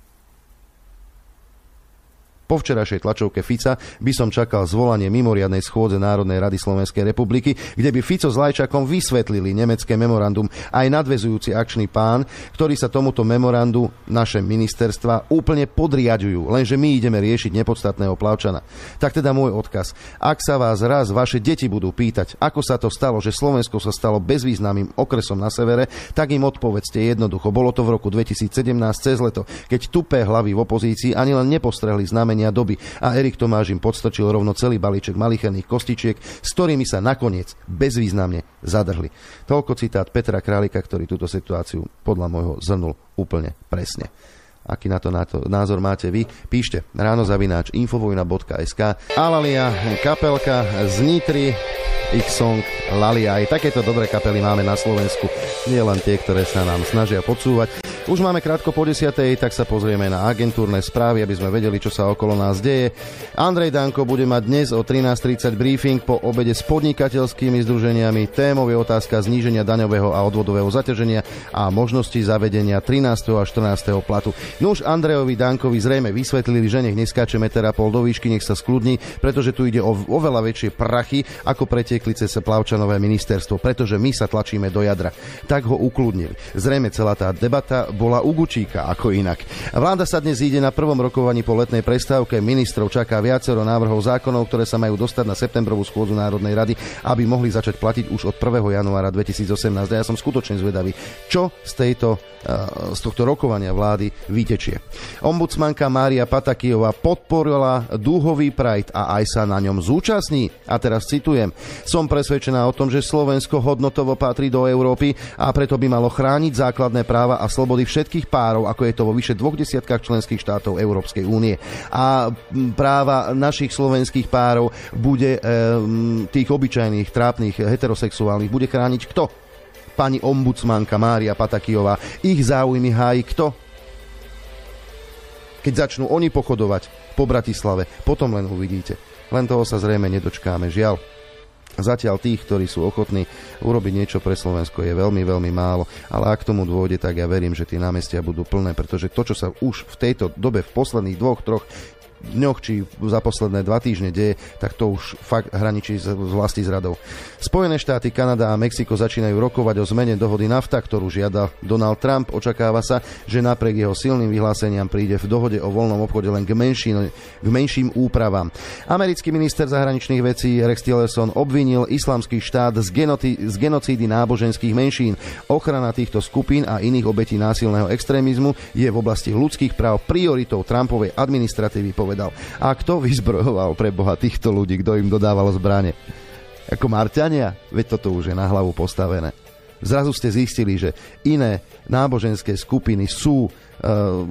Po včerajšej tlačovke Fica by som čakal zvolanie mimoriadnej schôdze Národnej rady Slovenskej republiky, kde by Fico s Lajčákom vysvetlili nemecké memorandum aj nadväzujúci akčný plán, ktorý sa tomuto memorandu naše ministerstva úplne podriaďujú, lenže my ideme riešiť nepodstatného Plavčana. Tak teda môj odkaz. Ak sa vás raz vaše deti budú pýtať, ako sa to stalo, že Slovensko sa stalo bezvýznamným okresom na severe, tak im odpovedzte jednoducho. Bolo to v roku 2017 cez leto, keď tupé hlavy v opozícii ani len nepostrehli znamenia doby a Erik Tomáš im podstrčil rovno celý balíček malicherných kostičiek, s ktorými sa nakoniec bezvýznamne zadrhli. Toľko citát Petra Králika, ktorý túto situáciu podľa môjho zhrnul úplne presne. Aký na to názor máte vy? Píšte ráno@infovojna.sk. Alalia, kapelka z Nitry, ich song Lalia. Aj takéto dobré kapely máme na Slovensku, nie len tie, ktoré sa nám snažia podsúvať. Už máme krátko po 10:00, tak sa pozrieme na agentúrne správy, aby sme vedeli, čo sa okolo nás deje. Andrej Danko bude mať dnes o 13:30 briefing po obede s podnikateľskými združeniami. Témou je otázka zníženia daňového a odvodového zaťaženia a možnosti zavedenia 13. a 14. platu. No už Andrejovi Dankovi zrejme vysvetlili, že nech neskáče meter a pol do výšky, nech sa skľudní, pretože tu ide o oveľa väčšie prachy, ako pretiekli cez Plavčanové ministerstvo, pretože my sa tlačíme do jadra. Tak ho ukludnili. Zrejme celá tá debata bola u Gučíka, ako inak. Vláda sa dnes ide na prvom rokovaní po letnej prestávke. Ministrov čaká viacero návrhov zákonov, ktoré sa majú dostať na septembrovú schôdzu Národnej rady, aby mohli začať platiť už od 1. januára 2018. Ja som skutočne zvedavý, čo z tohto rokovania vlády vytečie. Ombudsmanka Mária Patakijová podporila dúhový Pride a aj sa na ňom zúčastní. A teraz citujem. Som presvedčená o tom, že Slovensko hodnotovo patrí do Európy a preto by malo chrániť základné práva a slobody všetkých párov, ako je to vo vyše 20 členských štátov Európskej únie. A práva našich slovenských párov bude tých obyčajných, trápnych, heterosexuálnych, bude chrániť kto? Pani ombudsmanka Mária Patakijová. Ich záujmy hájí kto? Keď začnú oni pochodovať po Bratislave, potom len uvidíte. Len toho sa zrejme nedočkáme, žiaľ. Zatiaľ tých, ktorí sú ochotní urobiť niečo pre Slovensko, je veľmi, veľmi málo. Ale ak tomu dôjde, tak ja verím, že tie námestia budú plné, pretože to, čo sa už v tejto dobe, v posledných 2-3 dňoch, či za posledné 2 týždne deje, tak to už fakt hraničí s vlastizradou. Spojené štáty, Kanada a Mexiko začínajú rokovať o zmene dohody NAFTA, ktorú žiada Donald Trump. Očakáva sa, že napriek jeho silným vyhláseniam príde v dohode o voľnom obchode len k menším úpravám. Americký minister zahraničných vecí Rex Tillerson obvinil islamský štát z genocídy náboženských menšín. Ochrana týchto skupín a iných obetí násilného extrémizmu je v oblasti ľudských práv prioritou Trumpovej administratívy, povedal. A kto vyzbrojoval pre Boha týchto ľudí, kto im dodával zbrane? Ako Marťania? Veď toto už je na hlavu postavené. Zrazu ste zistili, že iné náboženské skupiny sú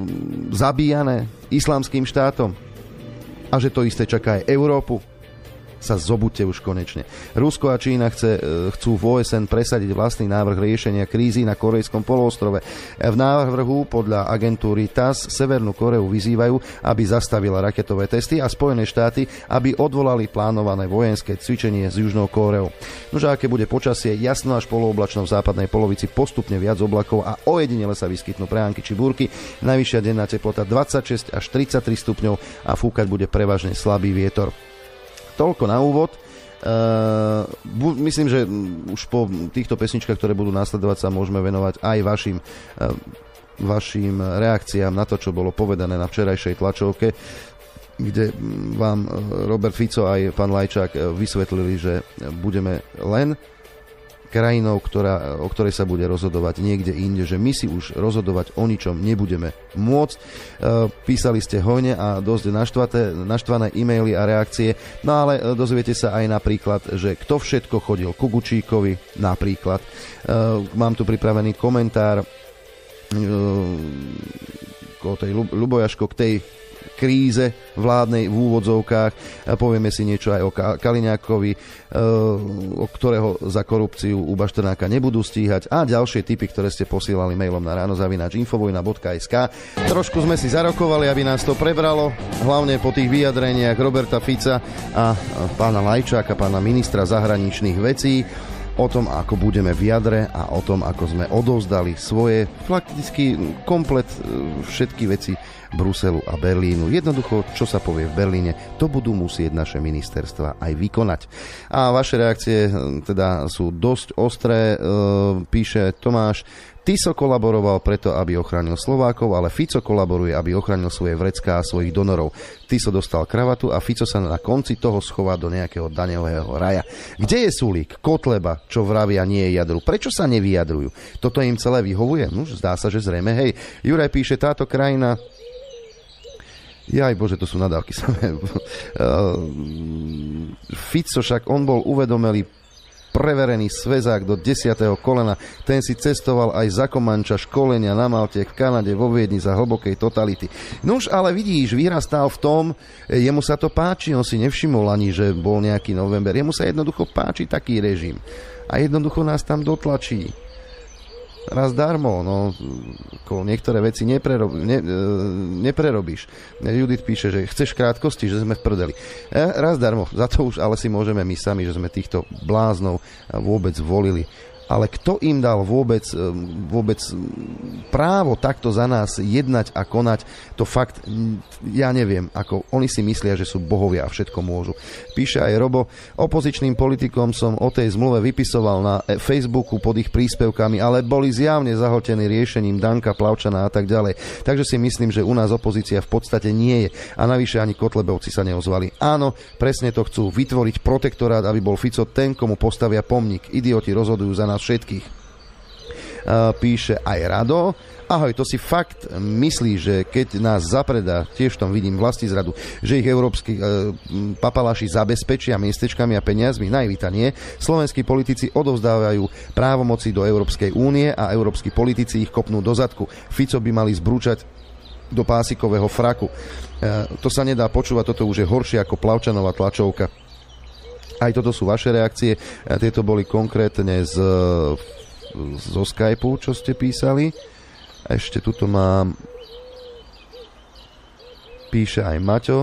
zabíjané islamským štátom a že to isté čaká aj Európu. sa zobuďte už konečne. Rusko a Čína chcú v OSN presadiť vlastný návrh riešenia krízy na Korejskom poloostrove. V návrhu podľa agentúry TASS Severnú Koreu vyzývajú, aby zastavila raketové testy a Spojené štáty, aby odvolali plánované vojenské cvičenie s Južnou Kóreou. Nože aké bude počasie, jasno až polooblačno v západnej polovici, postupne viac oblakov a ojedinele sa vyskytnú prehánky či búrky. Najvyššia denná teplota 26 až 33 stupňov a fúkať bude prevažne slabý vietor. Toľko na úvod. Myslím, že už po týchto pesničkách, ktoré budú nasledovať, sa môžeme venovať aj vašim reakciám na to, čo bolo povedané na včerajšej tlačovke, kde vám Robert Fico aj pán Lajčák vysvetlili, že budeme len krajinou, o ktorej sa bude rozhodovať niekde inde, že my si už rozhodovať o ničom nebudeme môcť. Písali ste hojne a dosť naštvané e-maily a reakcie, no ale dozviete sa aj napríklad, že kto všetko chodil ku Gučíkovi, napríklad. Mám tu pripravený komentár o tej Ľubojaško k tej kríze vládnej v úvodzovkách. Povieme si niečo aj o Kaliňákovi, o ktorého za korupciu u Bašternáka nebudú stíhať, a ďalšie tipy, ktoré ste posielali mailom na ráno@infovojna.sk. Trošku sme si zarokovali, aby nás to prebralo, hlavne po tých vyjadreniach Roberta Fica a pána Lajčáka, pána ministra zahraničných vecí, o tom, ako budeme v jadre a o tom, ako sme odovzdali svoje fakticky komplet všetky veci Bruselu a Berlínu. Jednoducho, čo sa povie v Berlíne, to budú musieť naše ministerstva aj vykonať. A vaše reakcie teda sú dosť ostré. Píše Tomáš: Tiso kolaboroval preto, aby ochránil Slovákov, ale Fico kolaboruje, aby ochránil svoje vrecká a svojich donorov. Tiso dostal kravatu a Fico sa na konci toho schová do nejakého daňového raja. Kde je Sulík, Kotleba, čo vravia nie je jadru? Prečo sa nevyjadrujú? Toto im celé vyhovuje? No, zdá sa, že zrejme, hej. Juraj píše: táto krajina... Jaj Bože, to sú nadávky samé. Fico však, on bol uvedomelý, preverený sväzák do 10. kolena. Ten si cestoval aj za Komanča, školenia na Malte, v Kanade, vo Viedni za hlbokej totality. Nuž, ale vidíš, vyrastal v tom, jemu sa to páči, on si nevšimol ani, že bol nejaký november. Jemu sa jednoducho páči taký režim. A jednoducho nás tam dotlačí. Raz darmo, no, niektoré veci neprerobíš. Judith píše, že chceš krátkosti, že sme v prdeli. Raz darmo, za to už ale si môžeme my sami, že sme týchto bláznov vôbec volili. Ale kto im dal vôbec právo takto za nás jednať a konať, to fakt, ja neviem, ako oni si myslia, že sú bohovia a všetko môžu. Píše aj Robo: opozičným politikom som o tej zmluve vypisoval na Facebooku pod ich príspevkami, ale boli zjavne zahltení riešením Danka, Plavčana a tak ďalej. Takže si myslím, že u nás opozícia v podstate nie je. A navyše ani Kotlebovci sa neozvali. Áno, presne to chcú, vytvoriť protektorát, aby bol Fico ten, komu postavia pomník. Idioti rozhodujú za nás všetkých. Píše aj Rado: ahoj, to si fakt myslí, že keď nás zapredá, tiež tam vidím vlastizradu, že ich európski papalaši zabezpečia miestečkami a peniazmi? Naivita nie. Slovenskí politici odovzdávajú právomoci do Európskej únie a európski politici ich kopnú do zadku. Fico by mali zbrúčať do pásikového fraku. To sa nedá počúvať, toto už je horšie ako Plavčanová tlačovka. Aj toto sú vaše reakcie. Tieto boli konkrétne zo Skypeu, čo ste písali. Ešte tuto mám... Píše aj Maťo.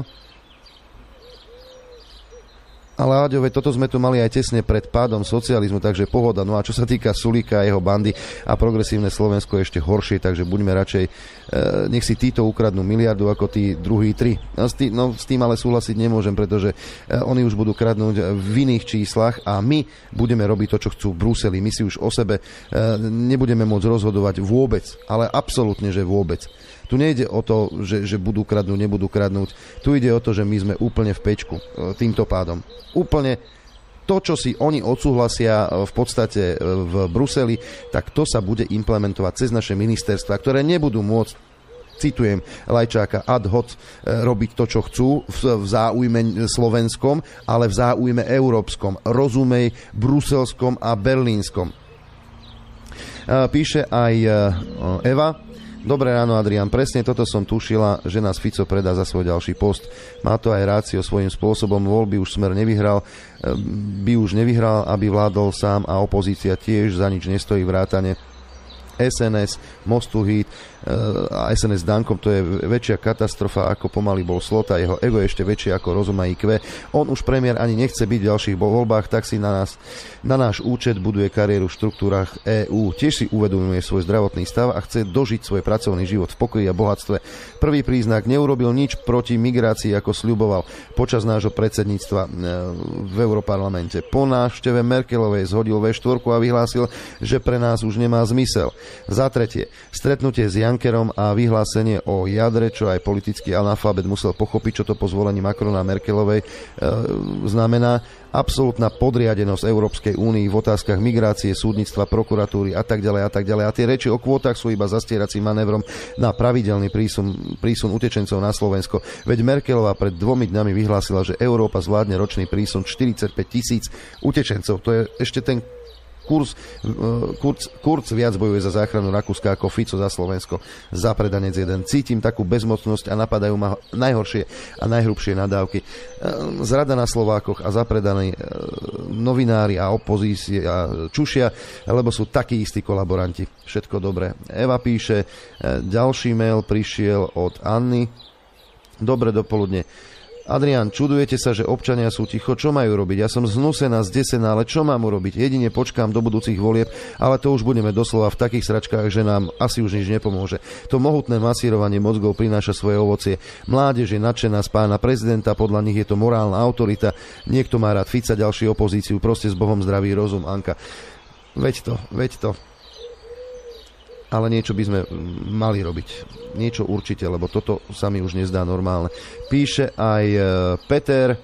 Ale Áďo, toto sme tu mali aj tesne pred pádom socializmu, takže pohoda. No a čo sa týka Sulíka a jeho bandy a progresívne Slovensko je ešte horšie, takže buďme radšej, nech si títo ukradnú miliardu ako tí druhí 3. S tým ale súhlasiť nemôžem, pretože oni už budú kradnúť v iných číslach a my budeme robiť to, čo chcú v Bruseli. My si už o sebe nebudeme môcť rozhodovať vôbec, ale absolútne, že vôbec. Tu nejde o to, že budú kradnúť, nebudú kradnúť. Tu ide o to, že my sme úplne v pečku týmto pádom. Úplne to, čo si oni odsúhlasia v podstate v Bruseli, tak to sa bude implementovať cez naše ministerstva, ktoré nebudú môcť, citujem Lajčáka, ad hoc robiť to, čo chcú v záujme slovenskom, ale v záujme európskom, rozumej, bruselskom a berlínskom. Píše aj Eva: Dobré ráno, Adrián. Presne toto som tušila, že nás Fico predá za svoj ďalší post. Má to aj rácio svojím spôsobom. Voľby už Smer nevyhral, aby vládol sám a opozícia tiež za nič nestojí vrátane SNS, Mostu Híd a SNS Dankom, to je väčšia katastrofa, ako pomaly bol Slota, jeho ego je ešte väčšie ako rozum a IQ. On už premiér ani nechce byť v ďalších voľbách, tak si na náš účet buduje kariéru v štruktúrach EÚ. Tiež si uvedomuje svoj zdravotný stav a chce dožiť svoj pracovný život v pokoji a bohatstve. Prvý príznak: neurobil nič proti migrácii, ako sľuboval počas nášho predsedníctva v Europarlamente. Po návšteve Merkelovej zhodil V4 a vyhlásil, že pre nás už nemá zmysel. Za tretie, stretnutie s Junckerom a vyhlásenie o jadre, čo aj politický analfabet musel pochopiť, čo to po zvolení Macrona a Merkelovej znamená. Absolútna podriadenosť Európskej únii v otázkach migrácie, súdnictva, prokuratúry a tak ďalej a tak ďalej. A tie reči o kvótach sú iba zastieracím manévrom na pravidelný prísun utečencov na Slovensko. Veď Merkelová pred 2 dňami vyhlásila, že Európa zvládne ročný prísun 45 000 utečencov. To je ešte ten Kurz viac bojuje za záchranu Rakúska ako Fico za Slovensko. Zapredanec jeden. Cítim takú bezmocnosť a napadajú ma najhoršie a najhrubšie nadávky. Zrada na Slovákoch a zapredaní novinári a opozícia čušia, lebo sú takí istí kolaboranti. Všetko dobré. Eva píše, ďalší mail prišiel od Anny. Dobre dopoludne. Adrián, čudujete sa, že občania sú ticho, čo majú robiť? Ja som zhnusená, zdesená, ale čo mám urobiť? Jedine počkám do budúcich volieb, ale to už budeme doslova v takých sračkách, že nám asi už nič nepomôže. To mohutné masírovanie mozgov prináša svoje ovocie. Mládež je nadšená z pána prezidenta, podľa nich je to morálna autorita. Niekto má rád Fica, ďalší opozíciu, proste s Bohom zdravý rozum, Anka. Veď to. Ale niečo by sme mali robiť. Niečo určite, lebo toto sa mi už nezdá normálne. Píše aj Peter,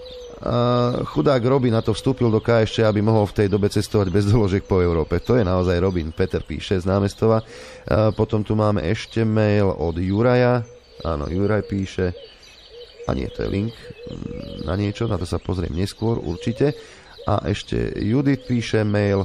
chudák Robin na to vstúpil do KSČ, aby mohol v tej dobe cestovať bez doložiek po Európe. To je naozaj Robin. Peter píše z Námestova. Potom tu máme ešte mail od Juraja. Áno, Juraj píše. A nie, to je link na niečo, na to sa pozriem neskôr, určite. A ešte Judith píše mail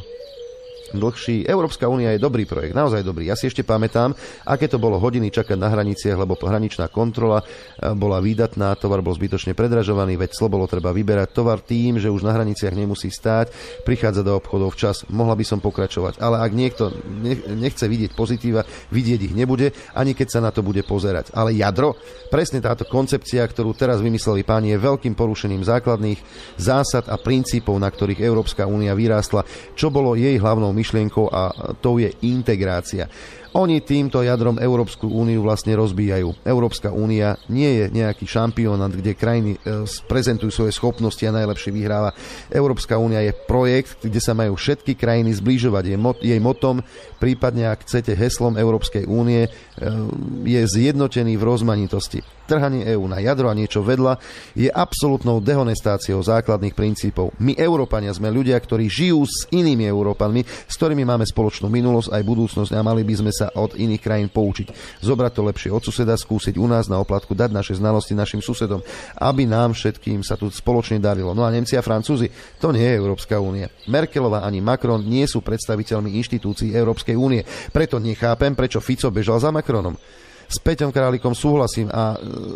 dlhší. Európska únia je dobrý projekt, naozaj dobrý. Ja si ešte pamätám, aké to bolo hodiny čakať na hraniciach, lebo hraničná kontrola bola výdatná, tovar bol zbytočne predražovaný, veď bolo treba vyberať tovar tým, že už na hraniciach nemusí stáť, prichádza do obchodov včas. Mohla by som pokračovať, ale ak niekto nechce vidieť pozitíva, vidieť ich nebude, ani keď sa na to bude pozerať. Ale jadro, presne táto koncepcia, ktorú teraz vymysleli páni, je veľkým porušením základných zásad a princípov, na ktorých Európska únia vyrástla, čo bolo jej hlavnou myšlienkou, a to je integrácia. Oni týmto jadrom Európsku úniu vlastne rozbíjajú. Európska únia nie je nejaký šampionát, kde krajiny prezentujú svoje schopnosti a najlepšie vyhráva. Európska únia je projekt, kde sa majú všetky krajiny zbližovať. Jej motom, prípadne ak chcete heslom Európskej únie, je zjednotený v rozmanitosti. Trhanie EÚ na jadro a niečo vedľa je absolútnou dehonestáciou základných princípov. My, Európania, sme ľudia, ktorí žijú s inými Európanmi, s ktorými máme spoločnú minulosť aj budúcnosť, a mali by sme sa od iných krajín poučiť. Zobrať to lepšie od suseda, skúsiť u nás na oplatku, dať naše znalosti našim susedom, aby nám všetkým sa tu spoločne darilo. No a Nemci a Francúzi, to nie je Európska únia. Merkelová ani Macron nie sú predstaviteľmi inštitúcií Európskej únie. Preto nechápem, prečo Fico bežal za Macronom. S Peťom Králikom súhlasím a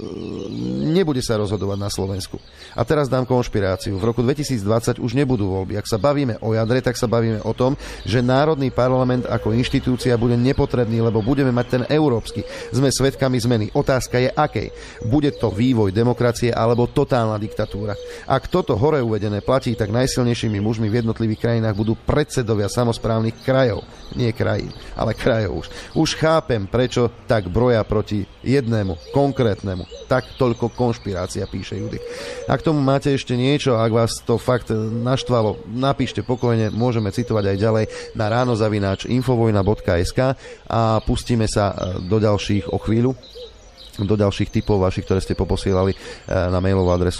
nebude sa rozhodovať na Slovensku. A teraz dám konšpiráciu. V roku 2020 už nebudú voľby. Ak sa bavíme o jadre, tak sa bavíme o tom, že Národný parlament ako inštitúcia bude nepotrebný, lebo budeme mať ten európsky. Sme svedkami zmeny. Otázka je akej. Bude to vývoj demokracie alebo totálna diktatúra. Ak toto hore uvedené platí, tak najsilnejšími mužmi v jednotlivých krajinách budú predsedovia samosprávnych krajov. Nie krajín, ale krajov už. Už chápem, prečo tak broja proti jednému, konkrétnemu. Tak toľko konšpirácia, píše Judith. Ak tomu máte ešte niečo, ak vás to fakt naštvalo, napíšte pokojne, môžeme citovať aj ďalej na ráno@infovojna.sk a pustíme sa do ďalších o chvíľu, do ďalších tipov vašich, ktoré ste poposielali na mailovú adresu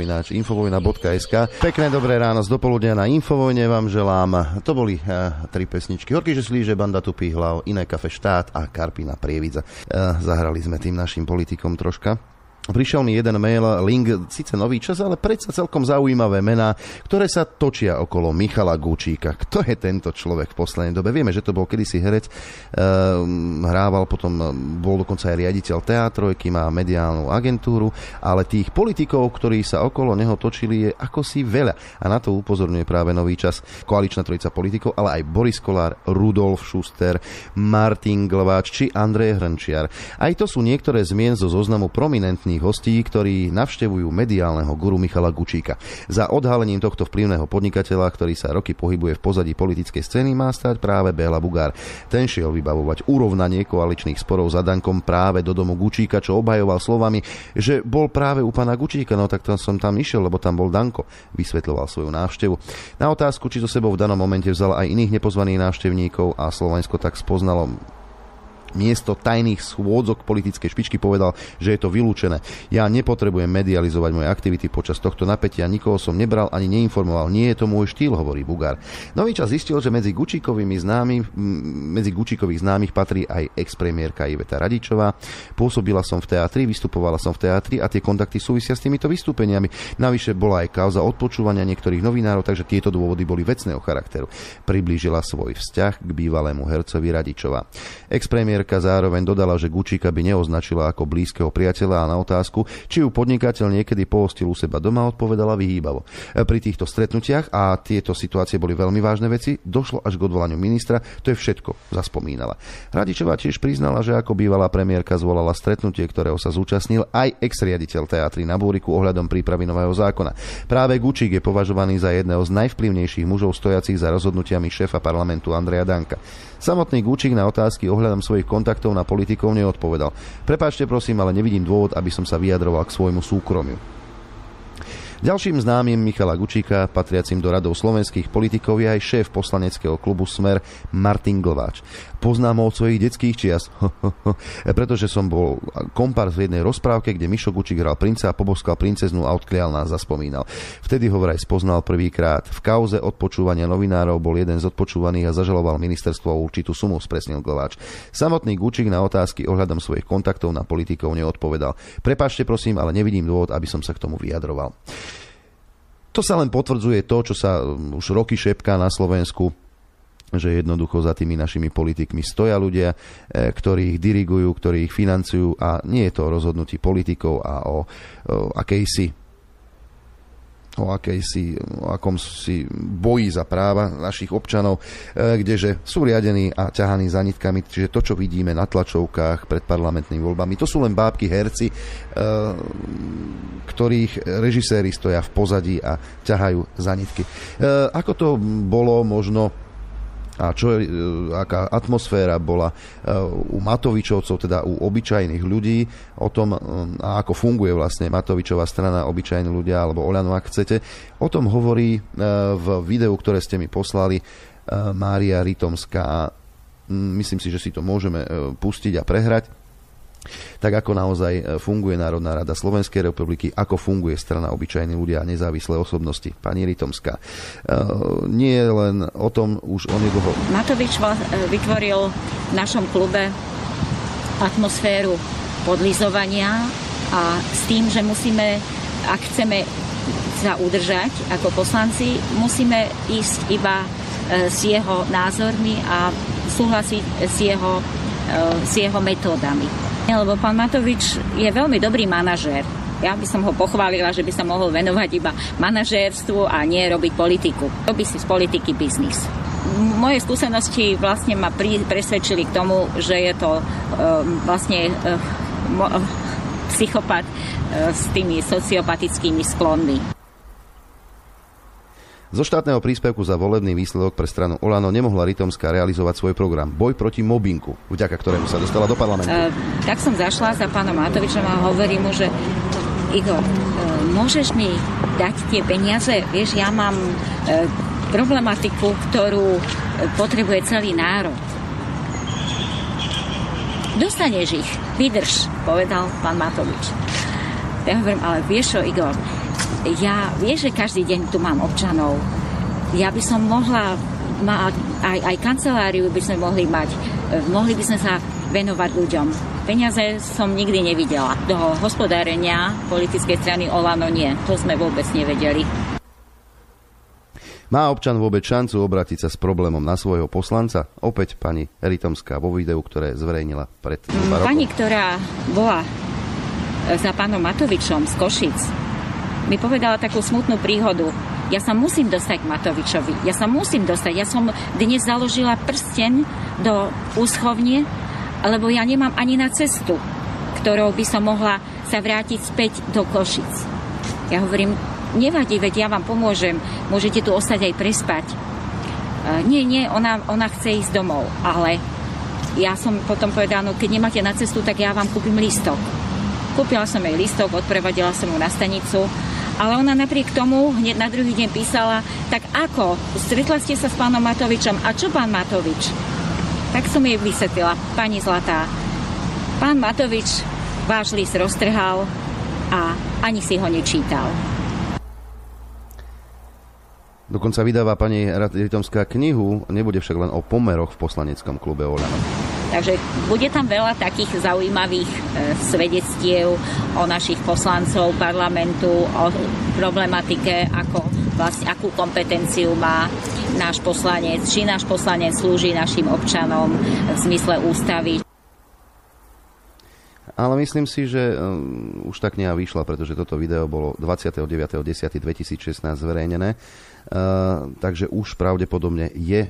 ráno@infovojna.sk. Pekné dobré ráno z dopoludnia na Infovojne vám želám. To boli 3 pesničky. Horky, že slíže, Banda tupých hlav, Iné kafe štát a Karpina Prievidza. Zahrali sme tým našim politikom troška. Prišiel mi jeden mail, link, síce Nový čas, ale predsa celkom zaujímavé mená, ktoré sa točia okolo Michala Gučíka. Kto je tento človek v poslednej dobe? Vieme, že to bol kedysi herec, hrával, potom bol dokonca aj riaditeľ Teatrojky, má mediálnu agentúru, ale tých politikov, ktorí sa okolo neho točili, je akosi veľa. A na to upozorňuje práve Nový čas. Koaličná trojica politikov, ale aj Boris Kollár, Rudolf Schuster, Martin Glváč či Andrej Hrnčiar. Aj to sú niektoré zmien zo zoznamu prominentných hostí, ktorí navštevujú mediálneho guru Michala Gučíka. Za odhalením tohto vplyvného podnikateľa, ktorý sa roky pohybuje v pozadí politickej scény, má stáť práve Béla Bugár. Ten šiel vybavovať urovnanie koaličných sporov za Dankom práve do domu Gučíka, čo obhajoval slovami, že bol práve u pána Gučíka. No tak som tam išiel, lebo tam bol Danko, vysvetľoval svoju návštevu. Na otázku, či so sebou v danom momente vzal aj iných nepozvaných návštevníkov a Slovensko tak spoznalo miesto tajných schôdzok politickej špičky, povedal, že je to vylúčené. Ja nepotrebujem medializovať moje aktivity počas tohto napätia, nikoho som nebral ani neinformoval. Nie je to môj štýl, hovorí Bugár. Nový čas zistil, že medzi Gučíkových známych patrí aj ex-premiérka Iveta Radičová. Pôsobila som v teatri, vystupovala som v teatri a tie kontakty súvisia s týmito vystúpeniami. Navyše bola aj kauza odpočúvania niektorých novinárov, takže tieto dôvody boli vecného charakteru. Priblížila svoj vzťah k bývalému hercovi Radičová. Ex-premiérka zároveň dodala, že Gučíka by neoznačila ako blízkeho priateľa a na otázku, či ju podnikateľ niekedy pohostil u seba doma, odpovedala vyhýbavo. Pri týchto stretnutiach, a tieto situácie boli veľmi vážne veci, došlo až k odvolaniu ministra, to je všetko, zaspomínala. Radičová tiež priznala, že ako bývalá premiérka zvolala stretnutie, ktorého sa zúčastnil aj ex-riaditeľ teatry na Búriku ohľadom prípravy nového zákona. Práve Gučík je považovaný za jedného z najvplyvnejších mužov stojacich za rozhodnutiami šéfa parlamentu Andreja Danka. Samotný Gučík na otázky ohľadom svojich kontaktov na politikov neodpovedal. Prepáčte prosím, ale nevidím dôvod, aby som sa vyjadroval k svojmu súkromiu. Ďalším známym Michala Gučíka, patriacim do radov slovenských politikov, je aj šéf poslaneckého klubu Smer Martin Glváč. Poznám ho od svojich detských čias, pretože som bol kompárs v jednej rozprávke, kde Mišo Gučík hral princa a poboskal princeznu a odklial nás, zaspomínal. Vtedy ho vraj spoznal prvýkrát. V kauze odpočúvania novinárov bol jeden z odpočúvaných a zažaloval ministerstvo o určitú sumu, spresnil Glváč. Samotný Gučík na otázky ohľadom svojich kontaktov na politikov neodpovedal. Prepáčte prosím, ale nevidím dôvod, aby som sa k tomu vyjadroval. To sa len potvrdzuje to, čo sa už roky šepká na Slovensku, že jednoducho za tými našimi politikmi stoja ľudia, ktorí ich dirigujú, ktorí ich financujú, a nie je to o rozhodnutí politikov a o akomsi boji za práva našich občanov, kdeže sú riadení a ťahaní za nitkami. Čiže to, čo vidíme na tlačovkách pred parlamentnými voľbami, to sú len bábky herci, ktorých režiséri stoja v pozadí a ťahajú za nitky. Ako to bolo možno a aká atmosféra bola u Matovičovcov, teda u obyčajných ľudí, o tom, a ako funguje vlastne Matovičová strana, obyčajní ľudia, alebo Oľano, ak chcete. O tom hovorí v videu, ktoré ste mi poslali, Mária Rytomská. Myslím si, že si to môžeme pustiť a prehrať. Tak ako naozaj funguje Národná rada Slovenskej republiky, ako funguje strana obyčajní ľudia a nezávislé osobnosti. Pani Rytomská, nie je len o tom už onedlho. Matovič vytvoril v našom klube atmosféru podlizovania a s tým, že musíme, ak chceme sa udržať ako poslanci, musíme ísť iba s jeho názormi a súhlasiť s jeho metódami. Lebo pán Matovič je veľmi dobrý manažér. Ja by som ho pochválila, že by sa mohol venovať iba manažérstvu a nie robiť politiku. Robí si z politiky biznis. Moje skúsenosti vlastne ma presvedčili k tomu, že je to psychopat s tými sociopatickými sklonmi. Zo štátneho príspevku za volebný výsledok pre stranu Oľano nemohla Rytomská realizovať svoj program Boj proti mobbingu, vďaka ktorému sa dostala do parlamentu. Tak som zašla za pánom Matovičom a hovorím mu, že Igor, môžeš mi dať tie peniaze? Vieš, ja mám problematiku, ktorú potrebuje celý národ. Dostaneš ich, vydrž, povedal pán Matovič. Ja hovorím, ale vieš čo, Igor, vieš, že každý deň tu mám občanov. Ja by som mohla aj kanceláriu by sme mohli mať. Mohli by sme sa venovať ľuďom. Peniaze som nikdy nevidela. Do hospodárenia politickej strany Olano nie. To sme vôbec nevedeli. Má občan vôbec šancu obrátiť sa s problémom na svojho poslanca? Opäť pani Rytomská vo videu, ktoré zverejnila pred pár rokov. Pani, ktorá bola za pánom Matovičom z Košic, mi povedala takú smutnú príhodu. Ja sa musím dostať k Matovičovi. Ja som dnes založila prsteň do úschovne, lebo ja nemám ani na cestu, ktorou by som mohla sa vrátiť späť do Košic. Ja hovorím, nevadí, veď ja vám pomôžem, môžete tu ostať aj prespať. Nie, ona chce ísť domov, ale ja som potom povedala, no keď nemáte na cestu, tak ja vám kúpim lístok. Kúpila som jej lístok, odprevadila som ju na stanicu, ale ona napriek tomu hneď na druhý deň písala, tak ako? Stretla ste sa s pánom Matovičom, a čo pán Matovič? Tak som jej vysvetlila, pani Zlatá, pán Matovič váš list roztrhal a ani si ho nečítal. Dokonca vydáva pani Rytomská knihu, nebude však len o pomeroch v poslaneckom klube Olano. Takže bude tam veľa takých zaujímavých svedectiev o našich poslancov parlamentu, o problematike, akú kompetenciu má náš poslanec, či náš poslanec slúži našim občanom v zmysle ústavy. Ale myslím si, že už tá kniha vyšla, pretože toto video bolo 29.10.2016 zverejnené. Takže už pravdepodobne je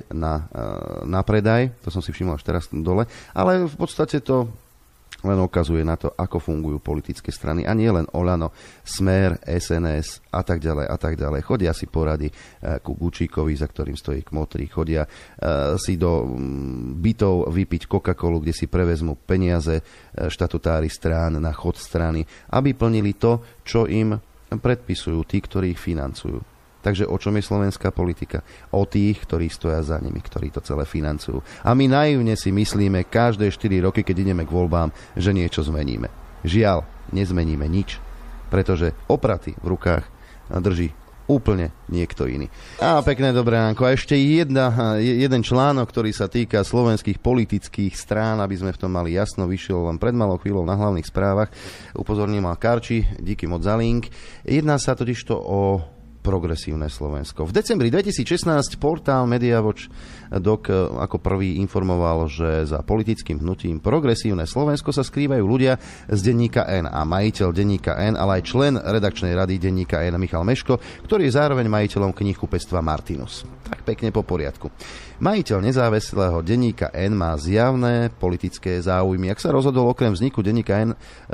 na predaj. To som si všimol až teraz dole. Ale v podstate to len ukazuje na to, ako fungujú politické strany. A nie len Olano, Smer, SNS a tak ďalej a tak ďalej. Chodia si porady ku Gučíkovi, za ktorým stojí Kmotri. Chodia si do bytov vypiť Coca-Colu, kde si prevezmú peniaze štatutári strán na chod strany, aby plnili to, čo im predpisujú tí, ktorí ich financujú. Takže o čom je slovenská politika? O tých, ktorí stoja za nimi, ktorí to celé financujú. A my naivne si myslíme každé 4 roky, keď ideme k voľbám, že niečo zmeníme. Žiaľ, nezmeníme nič, pretože opraty v rukách drží úplne niekto iný. A pekné dobré ránko. A ešte jeden článok, ktorý sa týka slovenských politických strán, aby sme v tom mali jasno, vyšiel len pred malou chvíľou na hlavných správach. Upozornil ma Karči, díky moc za link. Jedná sa totižto o progresívne Slovensko. V decembri 2016 portál MediaWatch.doc ako prvý informoval, že za politickým hnutím Progresívne Slovensko sa skrývajú ľudia z denníka N a majiteľ denníka N, ale aj člen redakčnej rady denníka N Michal Meško, ktorý je zároveň majiteľom knihkupectva Martinus. Tak pekne po poriadku. Majiteľ nezávislého denníka N má zjavné politické záujmy. Ak sa rozhodol okrem vzniku denníka N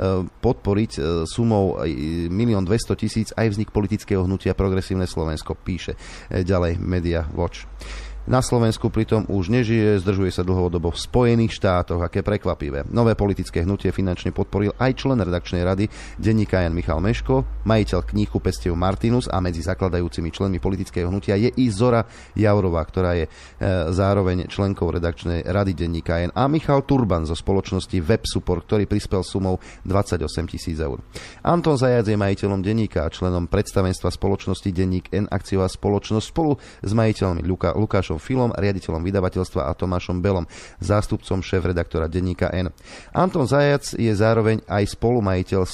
podporiť sumou 1 200 000 aj vznik politického hnutia Progresívne Slovensko, píše ďalej MediaWatch. Na Slovensku pritom už nežije, zdržuje sa dlhodobo v Spojených štátoch. Aké prekvapivé. Nové politické hnutie finančne podporil aj člen redakčnej rady denníka N Michal Meško, majiteľ knihkupectiev Martinus a medzi zakladajúcimi členmi politického hnutia je i Zora Jaurová, ktorá je zároveň členkou redakčnej rady denníka N, a Michal Turban zo spoločnosti Websupport, ktorý prispel sumou 28 000 eur. Anton Zajac je majiteľom denníka a členom predstavenstva spoločnosti Denník N akciová spoločnosť spolu s majiteľmi Lukášom Filom, riaditeľom vydavateľstva, a Tomášom Belom, zástupcom šéf-redaktora denníka N. Anton Zajac je zároveň aj spolumajiteľ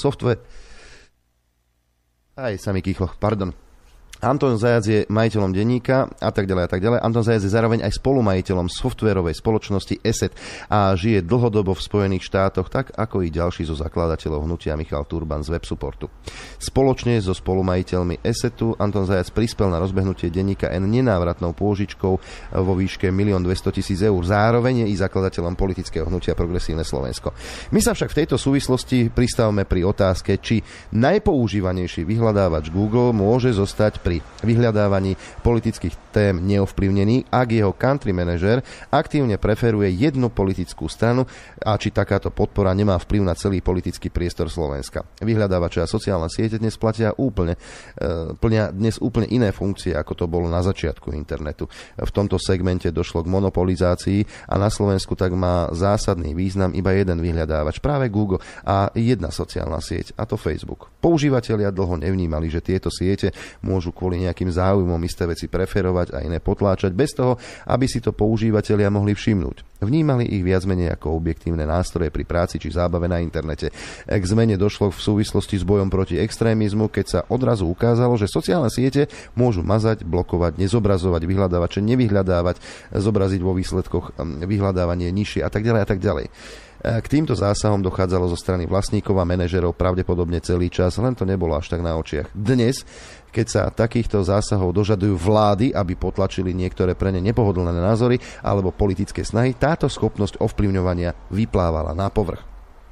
Anton Zajac je majiteľom denníka a tak ďalej a tak ďalej. Anton Zajac je zároveň aj spolumajiteľom softvérovej spoločnosti ESET a žije dlhodobo v Spojených štátoch, tak ako i ďalší zo zakladateľov hnutia Michal Turban z Websupportu. Spoločne so spolumajiteľmi ESETu Anton Zajac prispel na rozbehnutie denníka N nenávratnou pôžičkou vo výške 1 200 000 eur. Zároveň je i zakladateľom politického hnutia Progresívne Slovensko. My sa však v tejto súvislosti pristavme pri otázke, či najpoužívanejší vyhľadávač Google môže zostať pri vyhľadávaní politických tém neovplyvnený, ak jeho country manažer aktívne preferuje jednu politickú stranu a či takáto podpora nemá vplyv na celý politický priestor Slovenska. Vyhľadávače a sociálne siete dnes plnia dnes úplne iné funkcie, ako to bolo na začiatku internetu. V tomto segmente došlo k monopolizácii a na Slovensku tak má zásadný význam iba jeden vyhľadávač, práve Google, a jedna sociálna sieť, a to Facebook. Používatelia dlho nevnímali, že tieto siete môžu kvôli nejakým záujmom isté veci preferovať a iné potláčať bez toho, aby si to používatelia mohli všimnúť. Vnímali ich viac menej ako objektívne nástroje pri práci či zábave na internete. K zmene došlo v súvislosti s bojom proti extrémizmu, keď sa odrazu ukázalo, že sociálne siete môžu mazať, blokovať, nezobrazovať, vyhľadávať či nevyhľadávať, zobraziť vo výsledkoch vyhľadávanie nižšie a tak ďalej a tak ďalej. K týmto zásahom dochádzalo zo strany vlastníkov a manažerov pravdepodobne celý čas, len to nebolo až tak na očiach. Dnes, keď sa takýchto zásahov dožadujú vlády, aby potlačili niektoré pre ne nepohodlné názory alebo politické snahy, táto schopnosť ovplyvňovania vyplávala na povrch.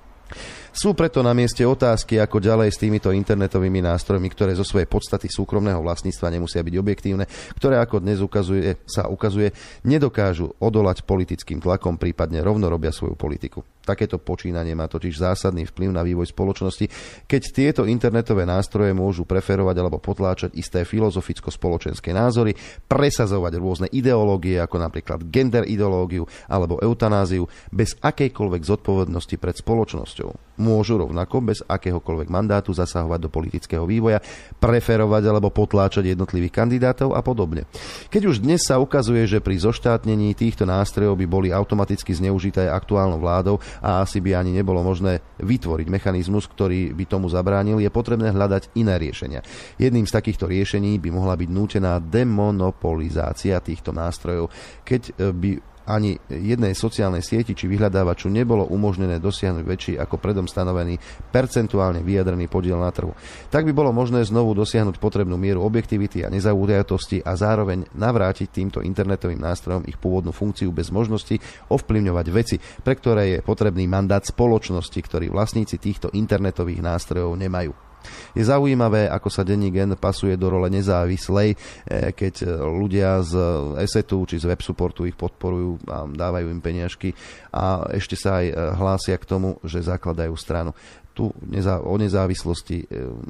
Sú preto na mieste otázky, ako ďalej s týmito internetovými nástrojmi, ktoré zo svojej podstaty súkromného vlastníctva nemusia byť objektívne, ktoré ako dnes sa ukazuje, nedokážu odolať politickým tlakom, prípadne rovno robia svoju politiku. Takéto počínanie má totiž zásadný vplyv na vývoj spoločnosti, keď tieto internetové nástroje môžu preferovať alebo potláčať isté filozoficko-spoločenské názory, presazovať rôzne ideológie, ako napríklad gender ideológiu alebo eutanáziu, bez akejkoľvek zodpovednosti pred spoločnosťou. Môžu rovnako bez akéhokoľvek mandátu zasahovať do politického vývoja, preferovať alebo potláčať jednotlivých kandidátov a podobne. Keď už dnes sa ukazuje, že pri zoštátnení týchto nástrojov by boli automaticky zneužité aktuálnou vládou a asi by ani nebolo možné vytvoriť mechanizmus, ktorý by tomu zabránil, je potrebné hľadať iné riešenia. Jedným z takýchto riešení by mohla byť nútená demonopolizácia týchto nástrojov, keď by ani jednej sociálnej sieti či vyhľadávaču nebolo umožnené dosiahnuť väčší ako predom stanovený percentuálne vyjadrený podiel na trhu. Tak by bolo možné znovu dosiahnuť potrebnú mieru objektivity a nezaujatosti a zároveň navrátiť týmto internetovým nástrojom ich pôvodnú funkciu bez možnosti ovplyvňovať veci, pre ktoré je potrebný mandát spoločnosti, ktorý vlastníci týchto internetových nástrojov nemajú. Je zaujímavé, ako sa denník N pasuje do role nezávislej, keď ľudia z ESETu či z web supportu ich podporujú a dávajú im peniažky a ešte sa aj hlásia k tomu, že zakladajú stranu. Tu o nezávislosti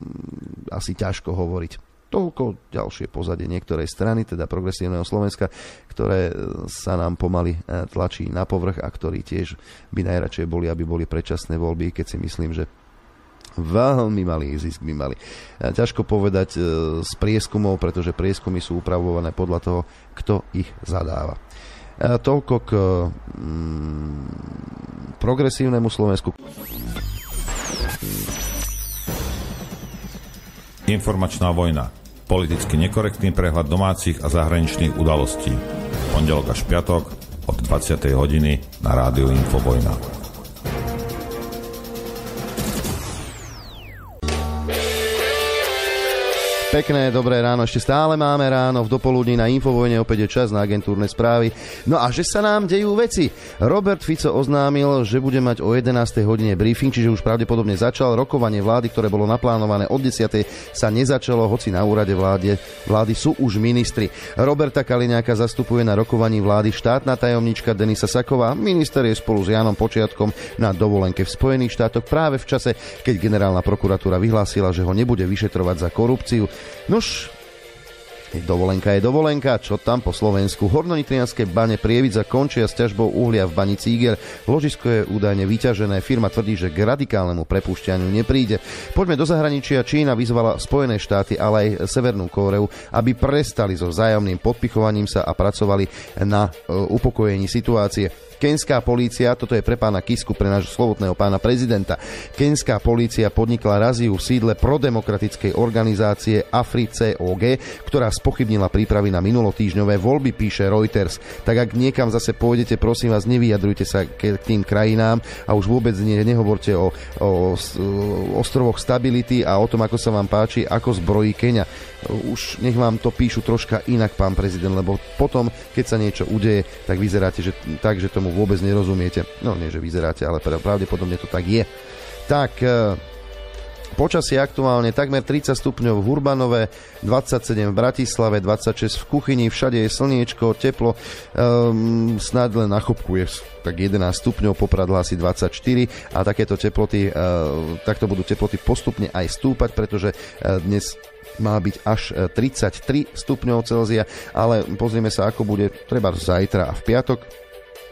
asi ťažko hovoriť. Toľko ďalšie pozadie niektorej strany, teda Progresívneho Slovenska, ktoré sa nám pomaly tlačí na povrch a ktorí tiež by najradšej boli, aby boli predčasné voľby, keď si myslím, že veľmi malý zisk by mali. Ťažko povedať z prieskumov, pretože prieskumy sú upravované podľa toho, kto ich zadáva. Toľko k Progresívnemu Slovensku. Informačná vojna. Politicky nekorektný prehľad domácich a zahraničných udalostí. Pondelok až piatok od 20. hodiny na rádiu Infovojna. Pekné, dobré ráno, ešte stále máme ráno, v dopoludní na Infovojne opäť je čas na agentúrne správy. No a že sa nám dejú veci. Robert Fico oznámil, že bude mať o 11. hodine briefing, čiže už pravdepodobne začal. Rokovanie vlády, ktoré bolo naplánované od 10. sa nezačalo, hoci na úrade vlády sú už ministri. Roberta Kaliňáka zastupuje na rokovaní vlády štátna tajomnička Denisa Saková. Minister je spolu s Jánom Počiatkom na dovolenke v Spojených štátoch práve v čase, keď generálna prokuratúra vyhlásila, že ho nebude vyšetrovať za korupciu. Nož, dovolenka je dovolenka, čo tam po Slovensku? Hornonitrianske bane Prievidza končia s ťažbou uhlia v bani Cíger. Ložisko je údajne vyťažené, firma tvrdí, že k radikálnemu prepúšťaniu nepríde. Poďme do zahraničia. Čína vyzvala Spojené štáty, ale aj Severnú Kóreu, aby prestali so vzájomným podpichovaním sa a pracovali na upokojení situácie. Kenská polícia, toto je pre pána Kisku, pre nášho slovotného pána prezidenta. Kenská polícia podnikla raziu v sídle prodemokratickej organizácie AfriCOG, ktorá spochybnila prípravy na minulotýždňové voľby, píše Reuters. Tak ak niekam zase pôjdete, prosím vás, nevyjadrujte sa k tým krajinám a už vôbec nehovorte o ostrovoch stability a o tom, ako sa vám páči, ako zbrojí Keňa. Už nech vám to píšu troška inak, pán prezident, lebo potom, keď sa niečo udeje, tak vyzeráte tak, že tomu vôbec nerozumiete. No nie, že vyzeráte, ale pravdepodobne to tak je. Tak, počasie aktuálne takmer 30 stupňov v Hurbanove, 27 v Bratislave, 26 v Kuchyni, všade je slniečko, teplo, snáď len na chopku je tak 11 stupňov, Poprad hlási 24 a takéto teploty, takto budú teploty postupne aj stúpať, pretože dnes má byť až 33 stupňov Celzia, ale pozrieme sa, ako bude treba zajtra a v piatok.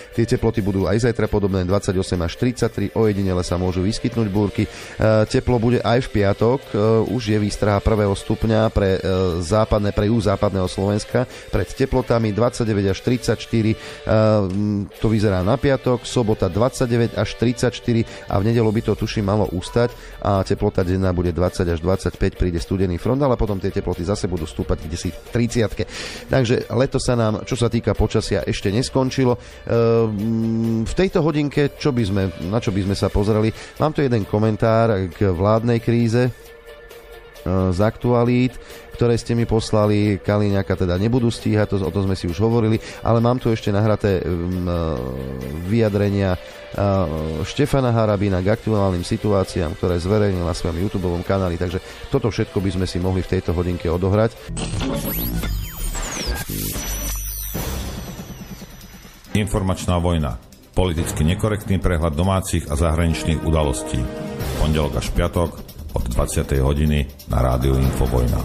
Tie teploty budú aj zajtra podobné 28 až 33, ojedinele sa môžu vyskytnúť búrky. Teplo bude aj v piatok, už je výstraha 1. stupňa pre juh západného Slovenska pred teplotami 29 až 34, to vyzerá na piatok, sobota 29 až 34 a v nedeľu by to tuším malo ustať a teplota denná bude 20 až 25, príde studený front, ale potom tie teploty zase budú stúpať kde si 30. Takže leto sa nám, čo sa týka počasia, ešte neskončilo. V tejto hodinke, na čo by sme sa pozreli, mám tu jeden komentár k vládnej kríze z aktualít, ktoré ste mi poslali. Kaliňáka teda nebudú stíhať, o tom sme si už hovorili, ale mám tu ešte nahraté vyjadrenia Štefana Harabina k aktuálnym situáciám, ktoré zverejnil na svojom YouTubeovom kanáli, takže toto všetko by sme si mohli v tejto hodinke odohrať. Informačná vojna. Politicky nekorektný prehľad domácich a zahraničných udalostí. Pondelok až piatok od 20. hodiny na rádiu Infovojna.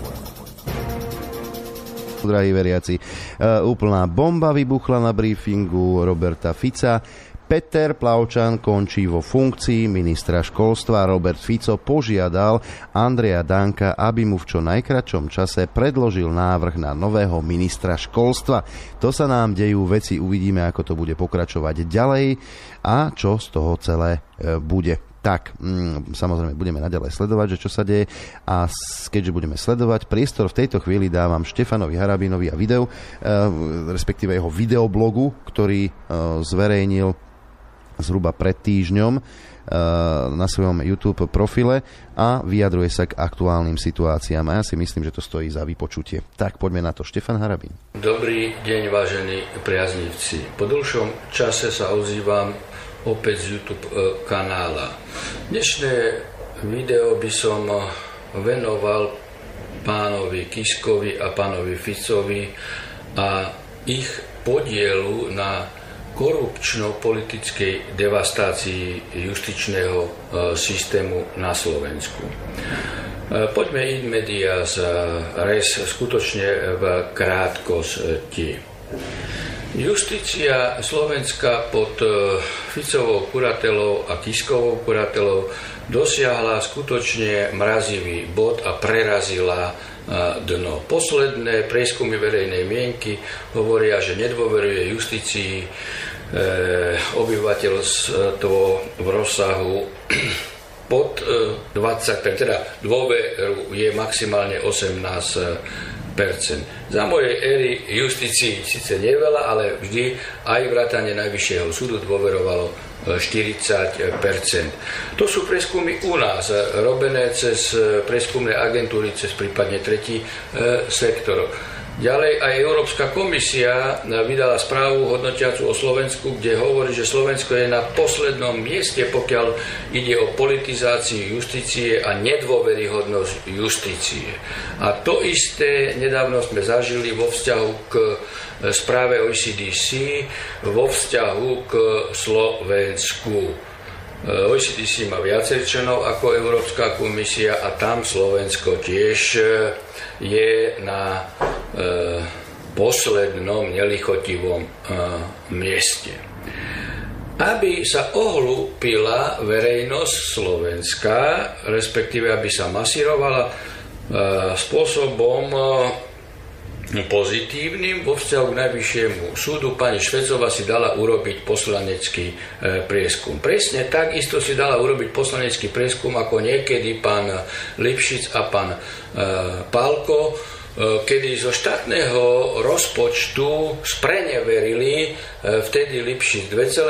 Drahí veriaci, úplná bomba vybuchla na briefingu Roberta Fica. Peter Plavčan končí vo funkcii ministra školstva. Robert Fico požiadal Andreja Danka, aby mu v čo najkratšom čase predložil návrh na nového ministra školstva. To sa nám dejú veci, uvidíme, ako to bude pokračovať ďalej a čo z toho celé bude. Tak, samozrejme, budeme naďalej sledovať, že čo sa deje a keďže budeme sledovať, priestor v tejto chvíli dávam Štefanovi Harabinovi a respektíve jeho videoblogu, ktorý zverejnil zhruba pred týždňom na svojom YouTube profile a vyjadruje sa k aktuálnym situáciám a ja si myslím, že to stojí za vypočutie. Tak, poďme na to. Štefan Harabin. Dobrý deň, vážení priaznivci. Po dlhšom čase sa ozývam opäť z YouTube kanála. Dnešné video by som venoval pánovi Kiskovi a pánovi Ficovi a ich podielu na korupčno-politickej devastácii justičného systému na Slovensku. Poďme in medias res skutočne v krátkosti. Justícia Slovenska pod Ficovou kuratelou a Kiskovou kuratelou dosiahla skutočne mrazivý bod a prerazila dno. Posledné prieskumy verejnej mienky hovoria, že nedôveruje justícii obyvateľstvo v rozsahu pod 20%, teda dôveru je maximálne 18%. Za mojej éry justícii síce neveľa, ale vždy aj vrátane Najvyššieho súdu dôverovalo 40%. To sú prieskumy u nás, robené cez prieskumné agentúry, cez prípadne tretí sektor. Ďalej aj Európska komisia vydala správu hodnotiacu o Slovensku, kde hovorí, že Slovensko je na poslednom mieste, pokiaľ ide o politizáciu justície a nedôveryhodnosť justície. A to isté nedávno sme zažili vo vzťahu k správe OECDC, vo vzťahu k Slovensku. OECDC má viacej členov ako Európska komisia a tam Slovensko tiež je na poslednom nelichotivom mieste. Aby sa ohlúpila verejnosť Slovenska, respektíve aby sa masírovala spôsobom pozitívnym vo vzťahu k Najvyššiemu súdu, pani Švecová si dala urobiť poslanecký prieskum. Presne takisto si dala urobiť poslanecký prieskum ako niekedy pán Lipšic a pán Pálko, kedy zo štátneho rozpočtu spreneverili vtedy Lipšic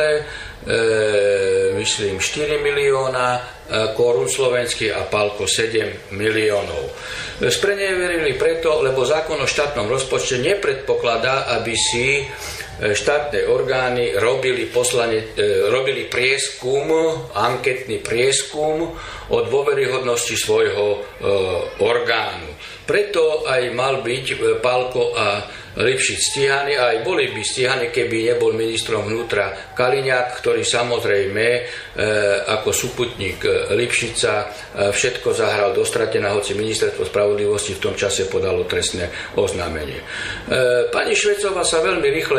4 milióna korún slovenských a Pálko 7 miliónov. Spreneverili preto, lebo zákon o štátnom rozpočte nepredpokladá, aby si štátne orgány robili prieskum, anketný prieskum o dôveryhodnosti svojho orgánu. Preto aj mal byť Pálko a Lipšic stíhaní, a aj boli by stíhaní, keby nebol ministrom vnútra Kaliňák, ktorý samozrejme ako súputník Lipšica všetko zahral dostratená, hoci ministerstvo spravodlivosti v tom čase podalo trestné oznámenie. Pani Švecová sa veľmi rýchle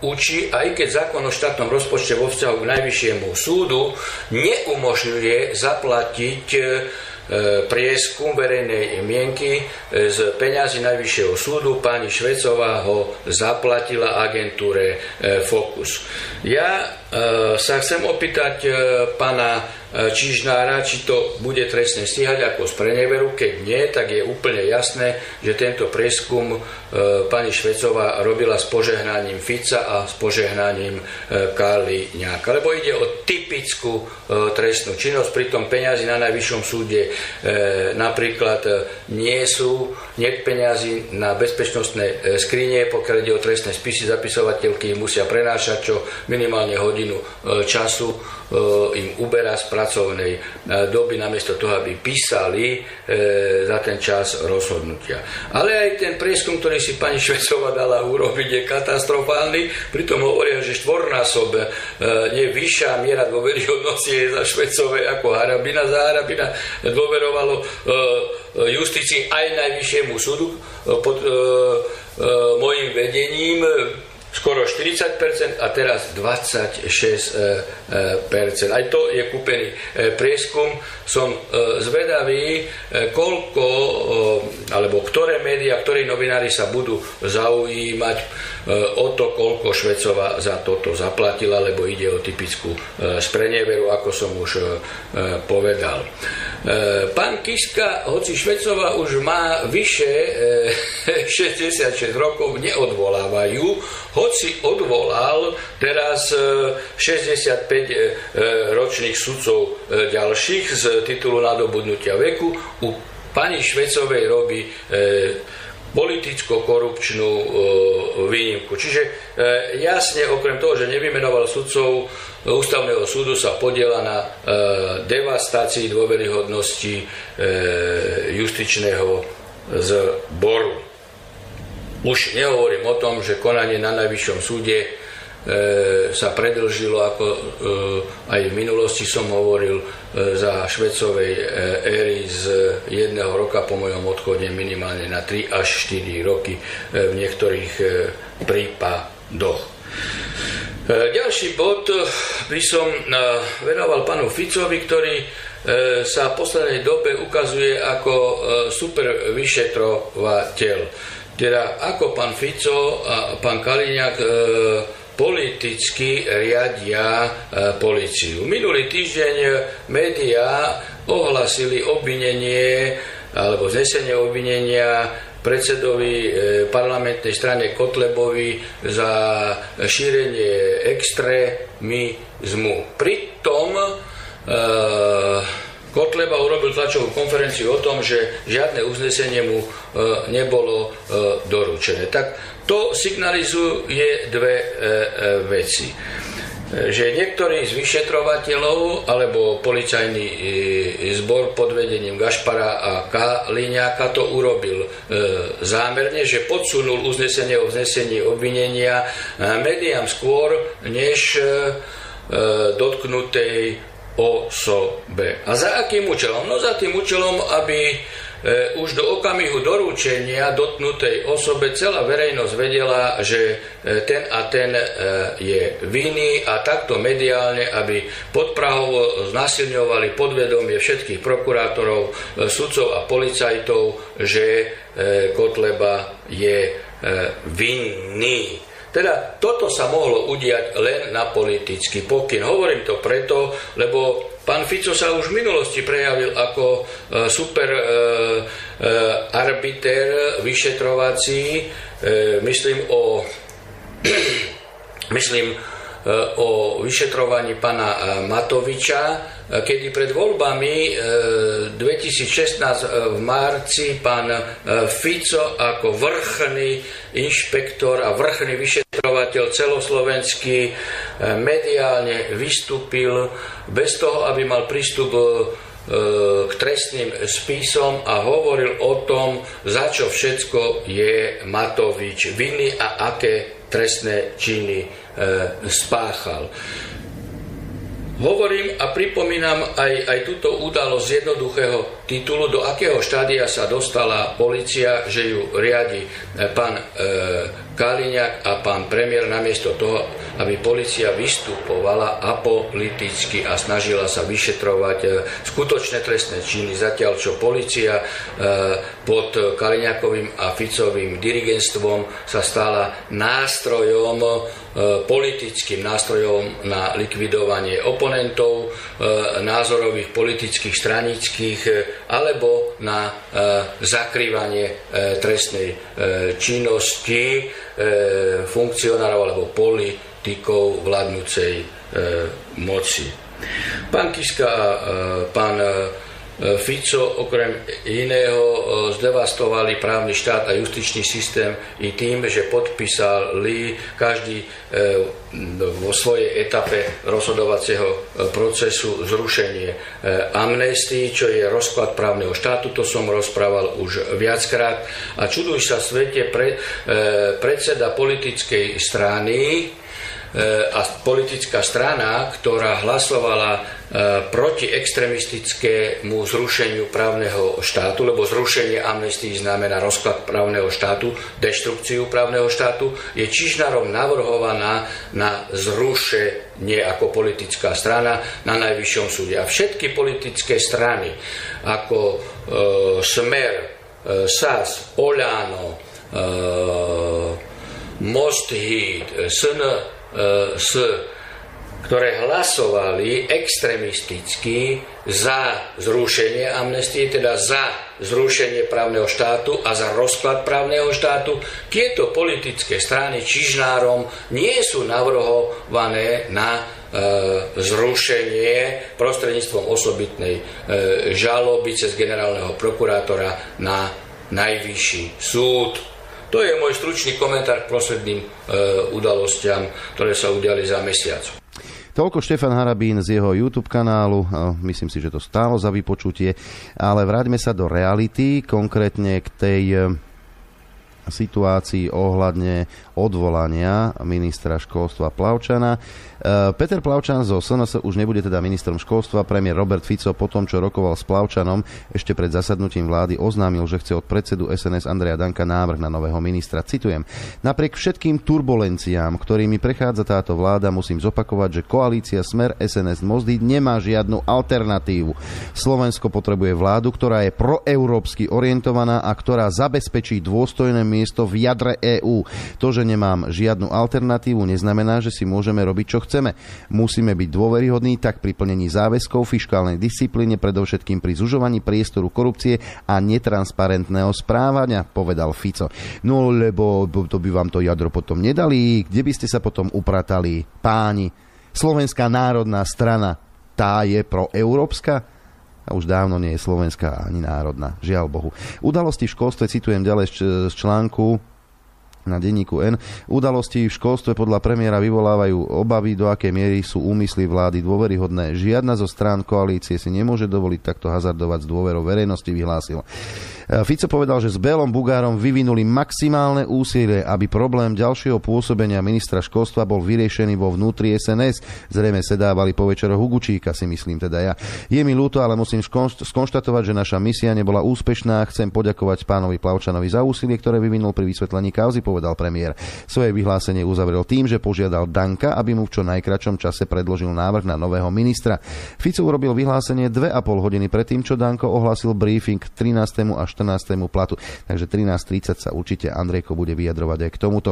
učí, aj keď zákon o štátnom rozpočte vo vzťahu k Najvyššiemu súdu neumožňuje zaplatiť prieskum verejnej mienky z peňazí Najvyššieho súdu. Pani Švecová ho zaplatila agentúre Focus. Ja sa chcem opýtať pána Čižnára, či to bude trestne stíhať ako spreneveru. Keď nie, tak je úplne jasné, že tento prieskum pani Švecová robila s požehnaním Fica a s požehnaním Kaliňáka. Lebo ide o typickú trestnú činnosť, pritom peňazí na Najvyššom súde napríklad nie peňazí na bezpečnostné skrine, pokiaľ ide o trestné spisy, zapisovateľky musia prenášať, čo minimálne hodinu času im uberá z pracovnej doby, namiesto toho, aby písali za ten čas rozhodnutia. Ale aj ten prieskum, ktorý si pani Švecová dala urobiť, je katastrofálny. Pritom hovoria, že štvornásob nie vyššia miera dôveryhodnosti je za Švecové ako Harabina. Za Harabina dôverovalo justícii aj Najvyššiemu súdu pod mojím vedením skoro 40% a teraz 26%. Aj to je kúpený prieskum. Som zvedavý, koľko, alebo ktoré médiá, ktorí novinári sa budú zaujímať o to, koľko Švecová za toto zaplatila, lebo ide o typickú spreneveru, ako som už povedal. Pán Kiska, hoci Švecová už má vyše 66 rokov, neodvolávajú, hoci odvolal teraz 65 ročných sudcov ďalších z titulu nadobudnutia veku. U pani Švecovej robí politicko-korupčnú výnimku. Čiže jasne, okrem toho, že nevymenoval sudcov Ústavného súdu, sa podieľa na devastácii dôveryhodnosti justičného zboru. Už nehovorím o tom, že konanie na Najvyššom súde sa predĺžilo, ako aj v minulosti som hovoril, za Švecovej éry z 1 roka po mojom odchode minimálne na 3 až 4 roky v niektorých prípadoch. Ďalší bod by som venoval pánu Ficovi, ktorý sa v poslednej dobe ukazuje ako super vyšetrovateľ. Teda ako pán Fico a pán Kaliňák politicky riadia políciu. Minulý týždeň médiá ohlasili obvinenie alebo znesenie obvinenia predsedovi parlamentnej strane Kotlebovi za šírenie extrémizmu. Pritom Kotleba urobil tlačovú konferenciu o tom, že žiadne uznesenie mu nebolo doručené. Tak to signalizuje dve veci. Že niektorí z vyšetrovateľov alebo policajný zbor pod vedením Gašpara a Kaliňáka to urobil zámerne, že podsunul uznesenie o vznesení obvinenia médiám skôr než dotknutej osobe. A za akým účelom? No za tým účelom, aby už do okamihu dorúčenia dotknutej osobe celá verejnosť vedela, že ten a ten je vinný, a takto mediálne, aby podprahovo znasilňovali podvedomie všetkých prokurátorov, sudcov a policajtov, že Kotleba je vinný. Teda toto sa mohlo udiať len na politický pokyn. Hovorím to preto, lebo pán Fico sa už v minulosti prejavil ako super arbiter vyšetrovací. Myslím o vyšetrovaní pána Matoviča, kedy pred voľbami 2016 v marci pán Fico ako vrchný inšpektor a vrchný vyšetrovateľ celoslovenský mediálne vystúpil bez toho, aby mal prístup k trestným spisom a hovoril o tom, za čo všetko je Matovič vinný a aké trestné činy spáchal. Hovorím a pripomínam aj túto udalosť z jednoduchého titulu, do akého štádia sa dostala polícia, že ju riadi pán Kaliňák a pán premiér namiesto toho, aby polícia vystupovala apoliticky a snažila sa vyšetrovať skutočné trestné činy, zatiaľ čo polícia pod Kaliňákovým a Ficovým dirigentstvom sa stala nástrojom, politickým nástrojom na likvidovanie oponentov, názorových, politických, stranických, alebo na zakrývanie trestnej činnosti funkcionárov alebo politikov vládnucej moci. Pán Kiska a pán Fico okrem iného zdevastovali právny štát a justičný systém i tým, že podpísali každý vo svojej etape rozhodovacieho procesu zrušenie amnestii, čo je rozklad právneho štátu, to som rozprával už viackrát. A čuduj sa svete, predseda politickej strany a politická strana, ktorá hlasovala proti extrémistickému zrušeniu právneho štátu, lebo zrušenie amnestii znamená rozklad právneho štátu, deštrukciu právneho štátu, je Čižnárom navrhovaná na zrušenie ako politická strana na Najvyššom súde. A všetky politické strany ako Smer, SAS, Oľano, Most Híd, ktoré hlasovali extrémisticky za zrušenie amnestie, teda za zrušenie právneho štátu a za rozklad právneho štátu, tieto politické strany Čižnárom nie sú navrhované na zrušenie prostredníctvom osobitnej žaloby cez generálneho prokurátora na Najvyšší súd. To je môj stručný komentár k posledným udalostiam, ktoré sa udiali za mesiac. Toľko Štefan Harabín z jeho YouTube kanálu. Myslím si, že to stálo za vypočutie. Ale vráťme sa do reality, konkrétne k tej situácii ohľadne odvolania ministra školstva Plavčana. Peter Plavčan zo SNS už nebude teda ministrom školstva. Premiér Robert Fico po tom, čo rokoval s Plavčanom ešte pred zasadnutím vlády, oznámil, že chce od predsedu SNS Andreja Danka návrh na nového ministra. Citujem: napriek všetkým turbulenciám, ktorými prechádza táto vláda, musím zopakovať, že koalícia Smer SNS Most Híd nemá žiadnu alternatívu. Slovensko potrebuje vládu, ktorá je proeurópsky orientovaná a ktorá zabezpečí dôstojné miesto v jadre EÚ. To, že nemám žiadnu alternatívu, neznamená, že si môžeme robiť, čo chceme. Musíme byť dôveryhodní tak pri plnení záväzkov, fiškálnej disciplíne, predovšetkým pri zužovaní priestoru korupcie a netransparentného správania, povedal Fico. No lebo to by vám to jadro potom nedali. Kde by ste sa potom upratali, páni? Slovenská národná strana, tá je proeurópska? A už dávno nie je slovenská ani národná, žiaľ Bohu. Udalosti v školstve, citujem ďalej z článku na denníku N. Udalosti v školstve podľa premiéra vyvolávajú obavy, do akej miery sú úmysly vlády dôveryhodné. Žiadna zo strán koalície si nemôže dovoliť takto hazardovať s dôverou verejnosti, vyhlásil. Fico povedal, že s Bélom Bugárom vyvinuli maximálne úsilie, aby problém ďalšieho pôsobenia ministra školstva bol vyriešený vo vnútri SNS. Zrejme sedávali po večeroch u Gučíka, si myslím teda ja. Je mi ľúto, ale musím skonštatovať, že naša misia nebola úspešná. Chcem poďakovať pánovi Plavčanovi za úsilie, ktoré vyvinul pri vysvetlení kauzy, povedal premiér. Svoje vyhlásenie uzavrel tým, že požiadal Danka, aby mu v čo najkračom čase predložil návrh na nového ministra. Fico urobil vyhlásenie 2,5 hodiny predtým, čo Danko ohlásil briefing k 13. až 14. platu. Takže 13.30 sa určite Andrejko bude vyjadrovať aj k tomuto.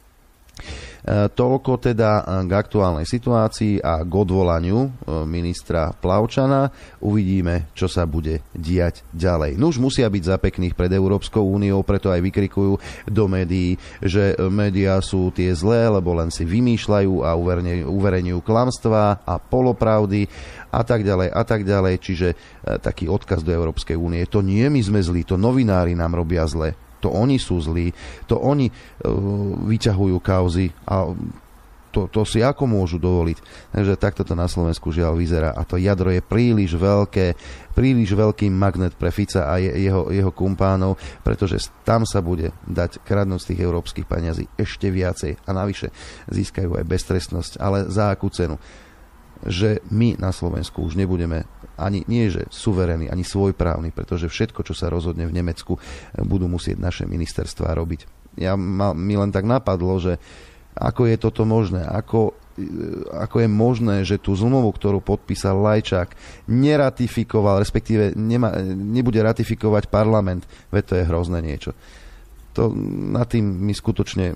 Toľko teda k aktuálnej situácii a k odvolaniu ministra Plavčana. Uvidíme, čo sa bude diať ďalej. Nuž musia byť za pekných pred Európskou úniou, preto aj vykrikujú do médií, že médiá sú tie zlé, lebo len si vymýšľajú a uverejňujú klamstvá a polopravdy a tak ďalej. Čiže taký odkaz do Európskej únie. To nie my sme zlí, to novinári nám robia zle. To oni sú zlí, to oni vyťahujú kauzy a to si ako môžu dovoliť. Takže takto to na Slovensku žiaľ vyzerá a to jadro je príliš veľký magnet pre Fica a jeho kumpánov, pretože tam sa bude dať kradnúť z tých európskych peňazí ešte viacej a navyše získajú aj beztrestnosť, ale za akú cenu? Že my na Slovensku už nebudeme ani nie že suverénni, ani svojprávni, pretože všetko, čo sa rozhodne v Nemecku, budú musieť naše ministerstvá robiť. mi len tak napadlo, že ako je toto možné, ako je možné, že tú zmluvu, ktorú podpísal Lajčák, neratifikoval, respektíve nebude ratifikovať parlament, veď to je hrozné niečo. To nad tým mi skutočne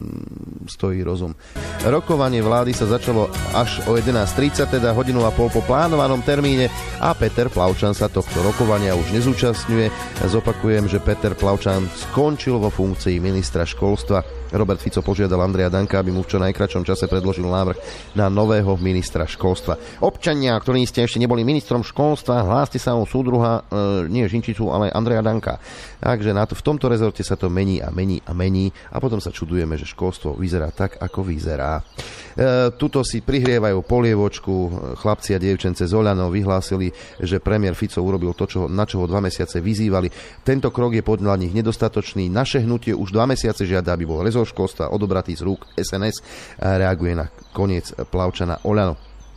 stojí rozum. Rokovanie vlády sa začalo až o 11:30, teda hodinu a pol po plánovanom termíne a Peter Plavčan sa tohto rokovania už nezúčastňuje. Zopakujem, že Peter Plavčan skončil vo funkcii ministra školstva. Robert Fico požiadal Andreja Danka, aby mu v čo najkratšom čase predložil návrh na nového ministra školstva. Občania, ktorí ste ešte neboli ministrom školstva, hláste sa o súdruha, nie Žinčicu, ale Andreja Danka. Takže v tomto rezorte sa to mení a potom sa čudujeme, že školstvo vyzerá tak, ako vyzerá. Tuto si prihrievajú polievočku chlapci a dievčence z Oľano, vyhlásili, že premiér Fico urobil to, na čo ho 2 mesiace vyzývali. Tento krok je podľa nich nedostatočný. Naše hnutie už 2 mesiace žiada, aby bol rezort školstva odobratý z rúk SNS, reaguje na koniec Plavčana Oľano.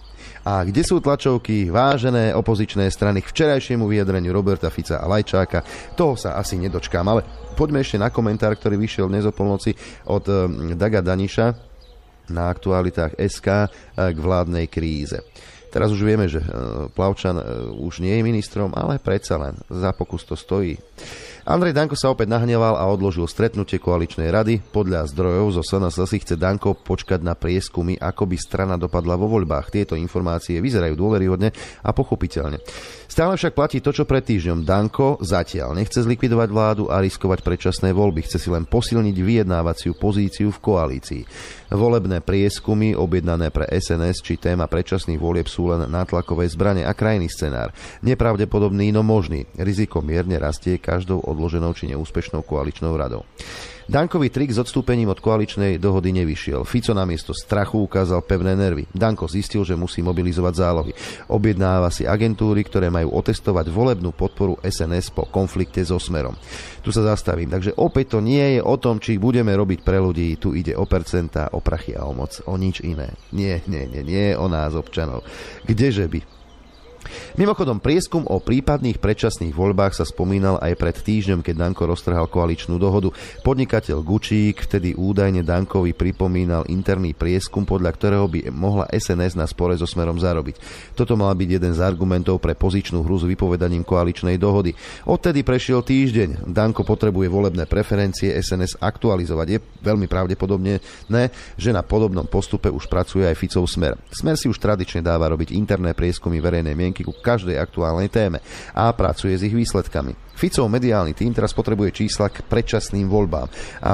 A kde sú tlačovky vážené opozičné strany k včerajšiemu vyjadreniu Roberta Fica a Lajčáka? Toho sa asi nedočkám, ale poďme ešte na komentár, ktorý vyšiel dnes o polnoci od Daga Daniša na aktualitách SK k vládnej kríze. Teraz už vieme, že Plavčan už nie je ministrom, ale predsa len za pokus to stojí. Andrej Danko sa opäť nahneval a odložil stretnutie koaličnej rady. Podľa zdrojov zo SNS si chce Danko počkať na prieskumy, ako by strana dopadla vo voľbách. Tieto informácie vyzerajú dôveryhodne a pochopiteľne. Stále však platí to, čo pred týždňom. Danko zatiaľ nechce zlikvidovať vládu a riskovať predčasné voľby. Chce si len posilniť vyjednávaciu pozíciu v koalícii. Volebné prieskumy objednané pre SNS či téma predčasných volieb sú len nátlakové zbrane a krajný scenár. Nepravdepodobný, no možný. Riziko mierne rastie každou odloženou či neúspešnou koaličnou radou. Dankový trik s odstúpením od koaličnej dohody nevyšiel. Fico namiesto strachu ukázal pevné nervy. Danko zistil, že musí mobilizovať zálohy. Objednáva si agentúry, ktoré majú otestovať volebnú podporu SNS po konflikte so Smerom. Tu sa zastavím. Takže opäť to nie je o tom, či budeme robiť pre ľudí. Tu ide o percentá, o prachy a o moc. O nič iné. Nie o nás, občanov. Kdeže by? Mimochodom, prieskum o prípadných predčasných voľbách sa spomínal aj pred týždňom, keď Danko roztrhal koaličnú dohodu. Podnikateľ Gučík vtedy údajne Dankovi pripomínal interný prieskum, podľa ktorého by mohla SNS na spore so Smerom zarobiť. Toto mal byť jeden z argumentov pre pozičnú hru s vypovedaním koaličnej dohody. Odtedy prešiel týždeň. Danko potrebuje volebné preferencie SNS aktualizovať. Je veľmi pravdepodobné, že na podobnom postupe už pracuje aj Ficov Smer. Smer si už tradične dáva robiť interné prieskumy verejnej mienky ku každej aktuálnej téme a pracuje s ich výsledkami. Ficov mediálny tím teraz potrebuje čísla k predčasným voľbám a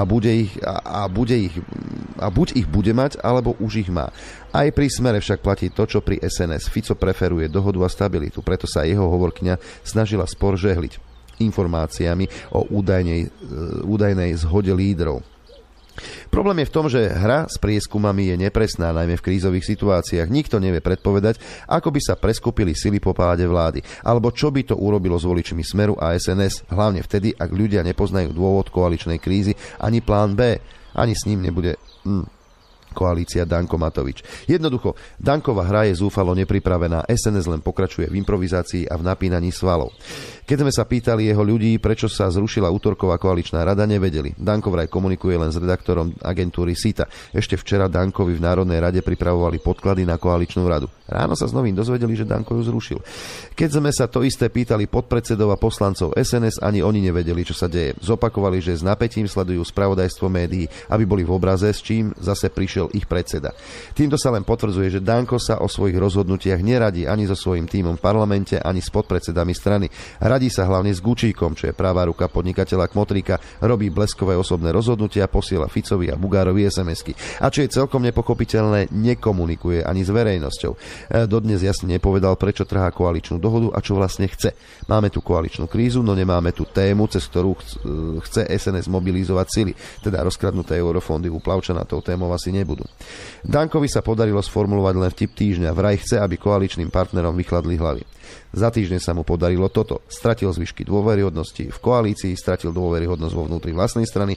buď ich bude mať, alebo už ich má. Aj pri Smere však platí to, čo pri SNS. Fico preferuje dohodu a stabilitu, preto sa jeho hovorkyňa snažila spor žehliť informáciami o údajnej zhode lídrov. Problém je v tom, že hra s prieskumami je nepresná, najmä v krízových situáciách. Nikto nevie predpovedať, ako by sa preskupili sily po páde vlády, alebo čo by to urobilo s voličmi Smeru a SNS, hlavne vtedy, ak ľudia nepoznajú dôvod koaličnej krízy ani plán B, ani s ním nebude koalícia Danko Matovič. Jednoducho, Dankova hra je zúfalo nepripravená, SNS len pokračuje v improvizácii a v napínaní svalov. Keď sme sa pýtali jeho ľudí, prečo sa zrušila útorková koaličná rada, nevedeli. Danko vraj komunikuje len s redaktorom agentúry SITA. Ešte včera Dankovi v Národnej rade pripravovali podklady na koaličnú radu. Ráno sa z novín dozvedeli, že Danko ju zrušil. Keď sme sa to isté pýtali podpredsedov a poslancov SNS, ani oni nevedeli, čo sa deje. Zopakovali, že s napätím sledujú spravodajstvo médií, aby boli v obraze, s čím zase prišiel ich predseda. Týmto sa len potvrdzuje, že Danko sa o svojich rozhodnutiach neradí ani so svojím tímom v parlamente, ani s podpredsedami strany. Radí sa hlavne s Gučíkom, čo je pravá ruka podnikateľa Kmotríka, robí bleskové osobné rozhodnutia, posiela Ficovi a Bugárovi SMS-ky. A čo je celkom nepochopiteľné, nekomunikuje ani s verejnosťou. Dodnes jasne nepovedal, prečo trhá koaličnú dohodu a čo vlastne chce. Máme tu koaličnú krízu, no nemáme tu tému, cez ktorú chce SNS mobilizovať sily. Teda rozkradnuté eurofondy u Plavčana tou témou asi nebudú. Dankovi sa podarilo sformulovať len vtip týždňa. Vraj chce, aby koaličným partnerom vychladli hlavy. Za týždeň sa mu podarilo toto. Stratil zvyšky dôveryhodnosti v koalícii, stratil dôveryhodnosť vo vnútri vlastnej strany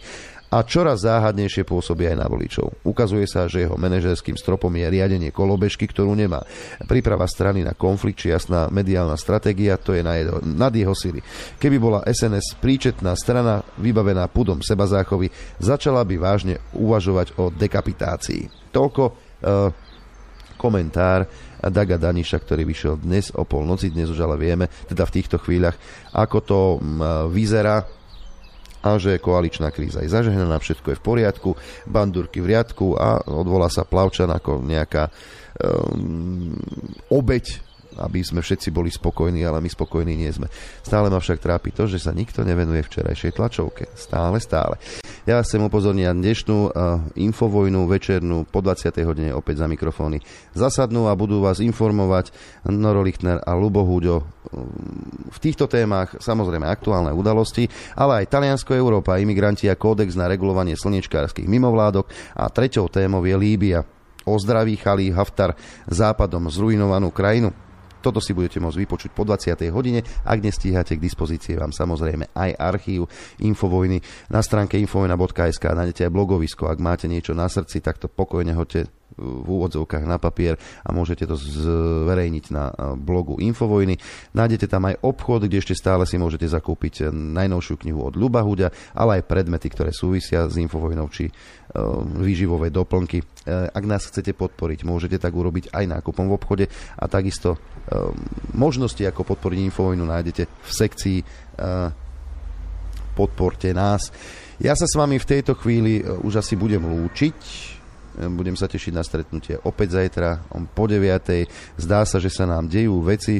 a čoraz záhadnejšie pôsobí aj na voličov. Ukazuje sa, že jeho manažérským stropom je riadenie kolobežky, ktorú nemá. Príprava strany na konflikt či jasná mediálna stratégia, to je nad jeho sily. Keby bola SNS príčetná strana vybavená pudom sebazáchovy, začala by vážne uvažovať o dekapitácii. Toľko komentár Daga Daniša, ktorý vyšiel dnes o polnoci, dnes už ale vieme, teda v týchto chvíľach, ako to vyzerá, a že koaličná kríza je zažehnaná, všetko je v poriadku, bandúrky v riadku a odvolá sa Plavčan ako nejaká obeť, aby sme všetci boli spokojní, ale my spokojní nie sme. Stále ma však trápi to, že sa nikto nevenuje včerajšej tlačovke. Stále. Ja vás chcem upozorniť na dnešnú infovojnu večernú po 20. hodine opäť za mikrofóny zasadnú a budú vás informovať Noro Lichtner a Ľubo Huďo v týchto témach, samozrejme aktuálne udalosti, ale aj Taliansko, Európa, imigranti a kódex na regulovanie slniečkárskych mimovládok a treťou témou je Líbia. Ozdraví Chalí Haftar západom zrujnovanú krajinu. Toto si budete môcť vypočuť po 20. hodine. Ak nestíhate, k dispozícii vám samozrejme aj archív Infovojny. Na stránke infovojna.sk nájdete aj blogovisko. Ak máte niečo na srdci, tak to pokojne hoďte v úvodzovkách na papier a môžete to zverejniť na blogu Infovojny. Nájdete tam aj obchod, kde ešte stále si môžete zakúpiť najnovšiu knihu od Ľuba Huďa, ale aj predmety, ktoré súvisia s Infovojnou, či výživové doplnky. Ak nás chcete podporiť, môžete tak urobiť aj nákupom v obchode a takisto možnosti, ako podporiť Infovojnu, nájdete v sekcii Podporte nás. Ja sa s vami v tejto chvíli už asi budem lúčiť. Budem sa tešiť na stretnutie opäť zajtra po 9:00. Zdá sa, že sa nám dejú veci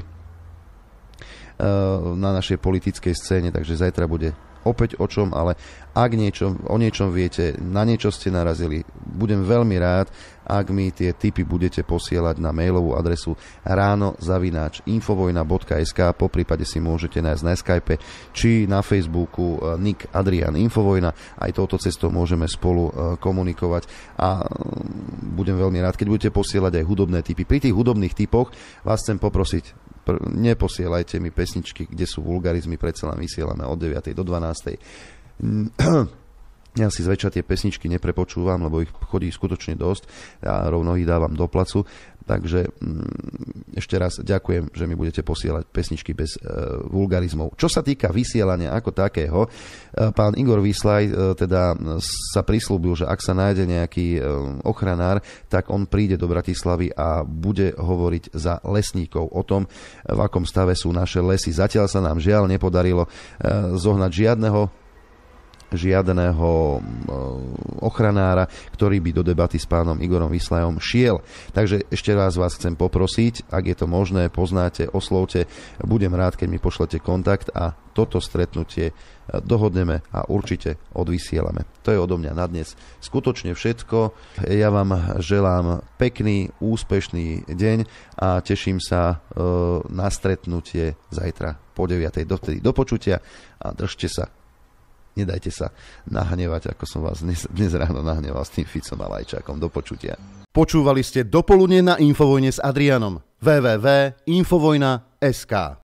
na našej politickej scéne, takže zajtra bude opäť o čom, ale ak o niečom viete, na niečo ste narazili, budem veľmi rád, ak mi tie tipy budete posielať na mailovú adresu rano@infovojna.sk, poprípade si môžete nájsť na Skype či na Facebooku nick Adrian Infovojna. Aj touto cestou môžeme spolu komunikovať a budem veľmi rád, keď budete posielať aj hudobné tipy. Pri tých hudobných tipoch vás chcem poprosiť, neposielajte mi pesničky, kde sú vulgarizmy, predsa len vysielame od 9:00 do 12:00. Ja si zväčša tie pesničky neprepočúvam, lebo ich chodí skutočne dosť a rovno ich dávam do placu. Takže ešte raz ďakujem, že mi budete posielať pesničky bez vulgarizmov. Čo sa týka vysielania ako takého, pán Igor Vyslaj teda sa prislúbil, že ak sa nájde nejaký ochranár, tak on príde do Bratislavy a bude hovoriť za lesníkov o tom, v akom stave sú naše lesy. Zatiaľ sa nám žiaľ nepodarilo zohnať žiadneho ochranára, ktorý by do debaty s pánom Igorom Vyslajom šiel. Takže ešte raz vás chcem poprosiť, ak je to možné, poznáte, oslovte, budem rád, keď mi pošlete kontakt a toto stretnutie dohodneme a určite odvysielame. To je odo mňa na dnes skutočne všetko. Ja vám želám pekný, úspešný deň a teším sa na stretnutie zajtra po 9:00. Dovtedy do počutia a držte sa. Nedajte sa nahnevať, ako som vás dnes ráno nahneval s tým Ficom a Lajčákom. Do počutia. Počúvali ste Dopoludne na Infovojne s Adrianom. www.infovojna.sk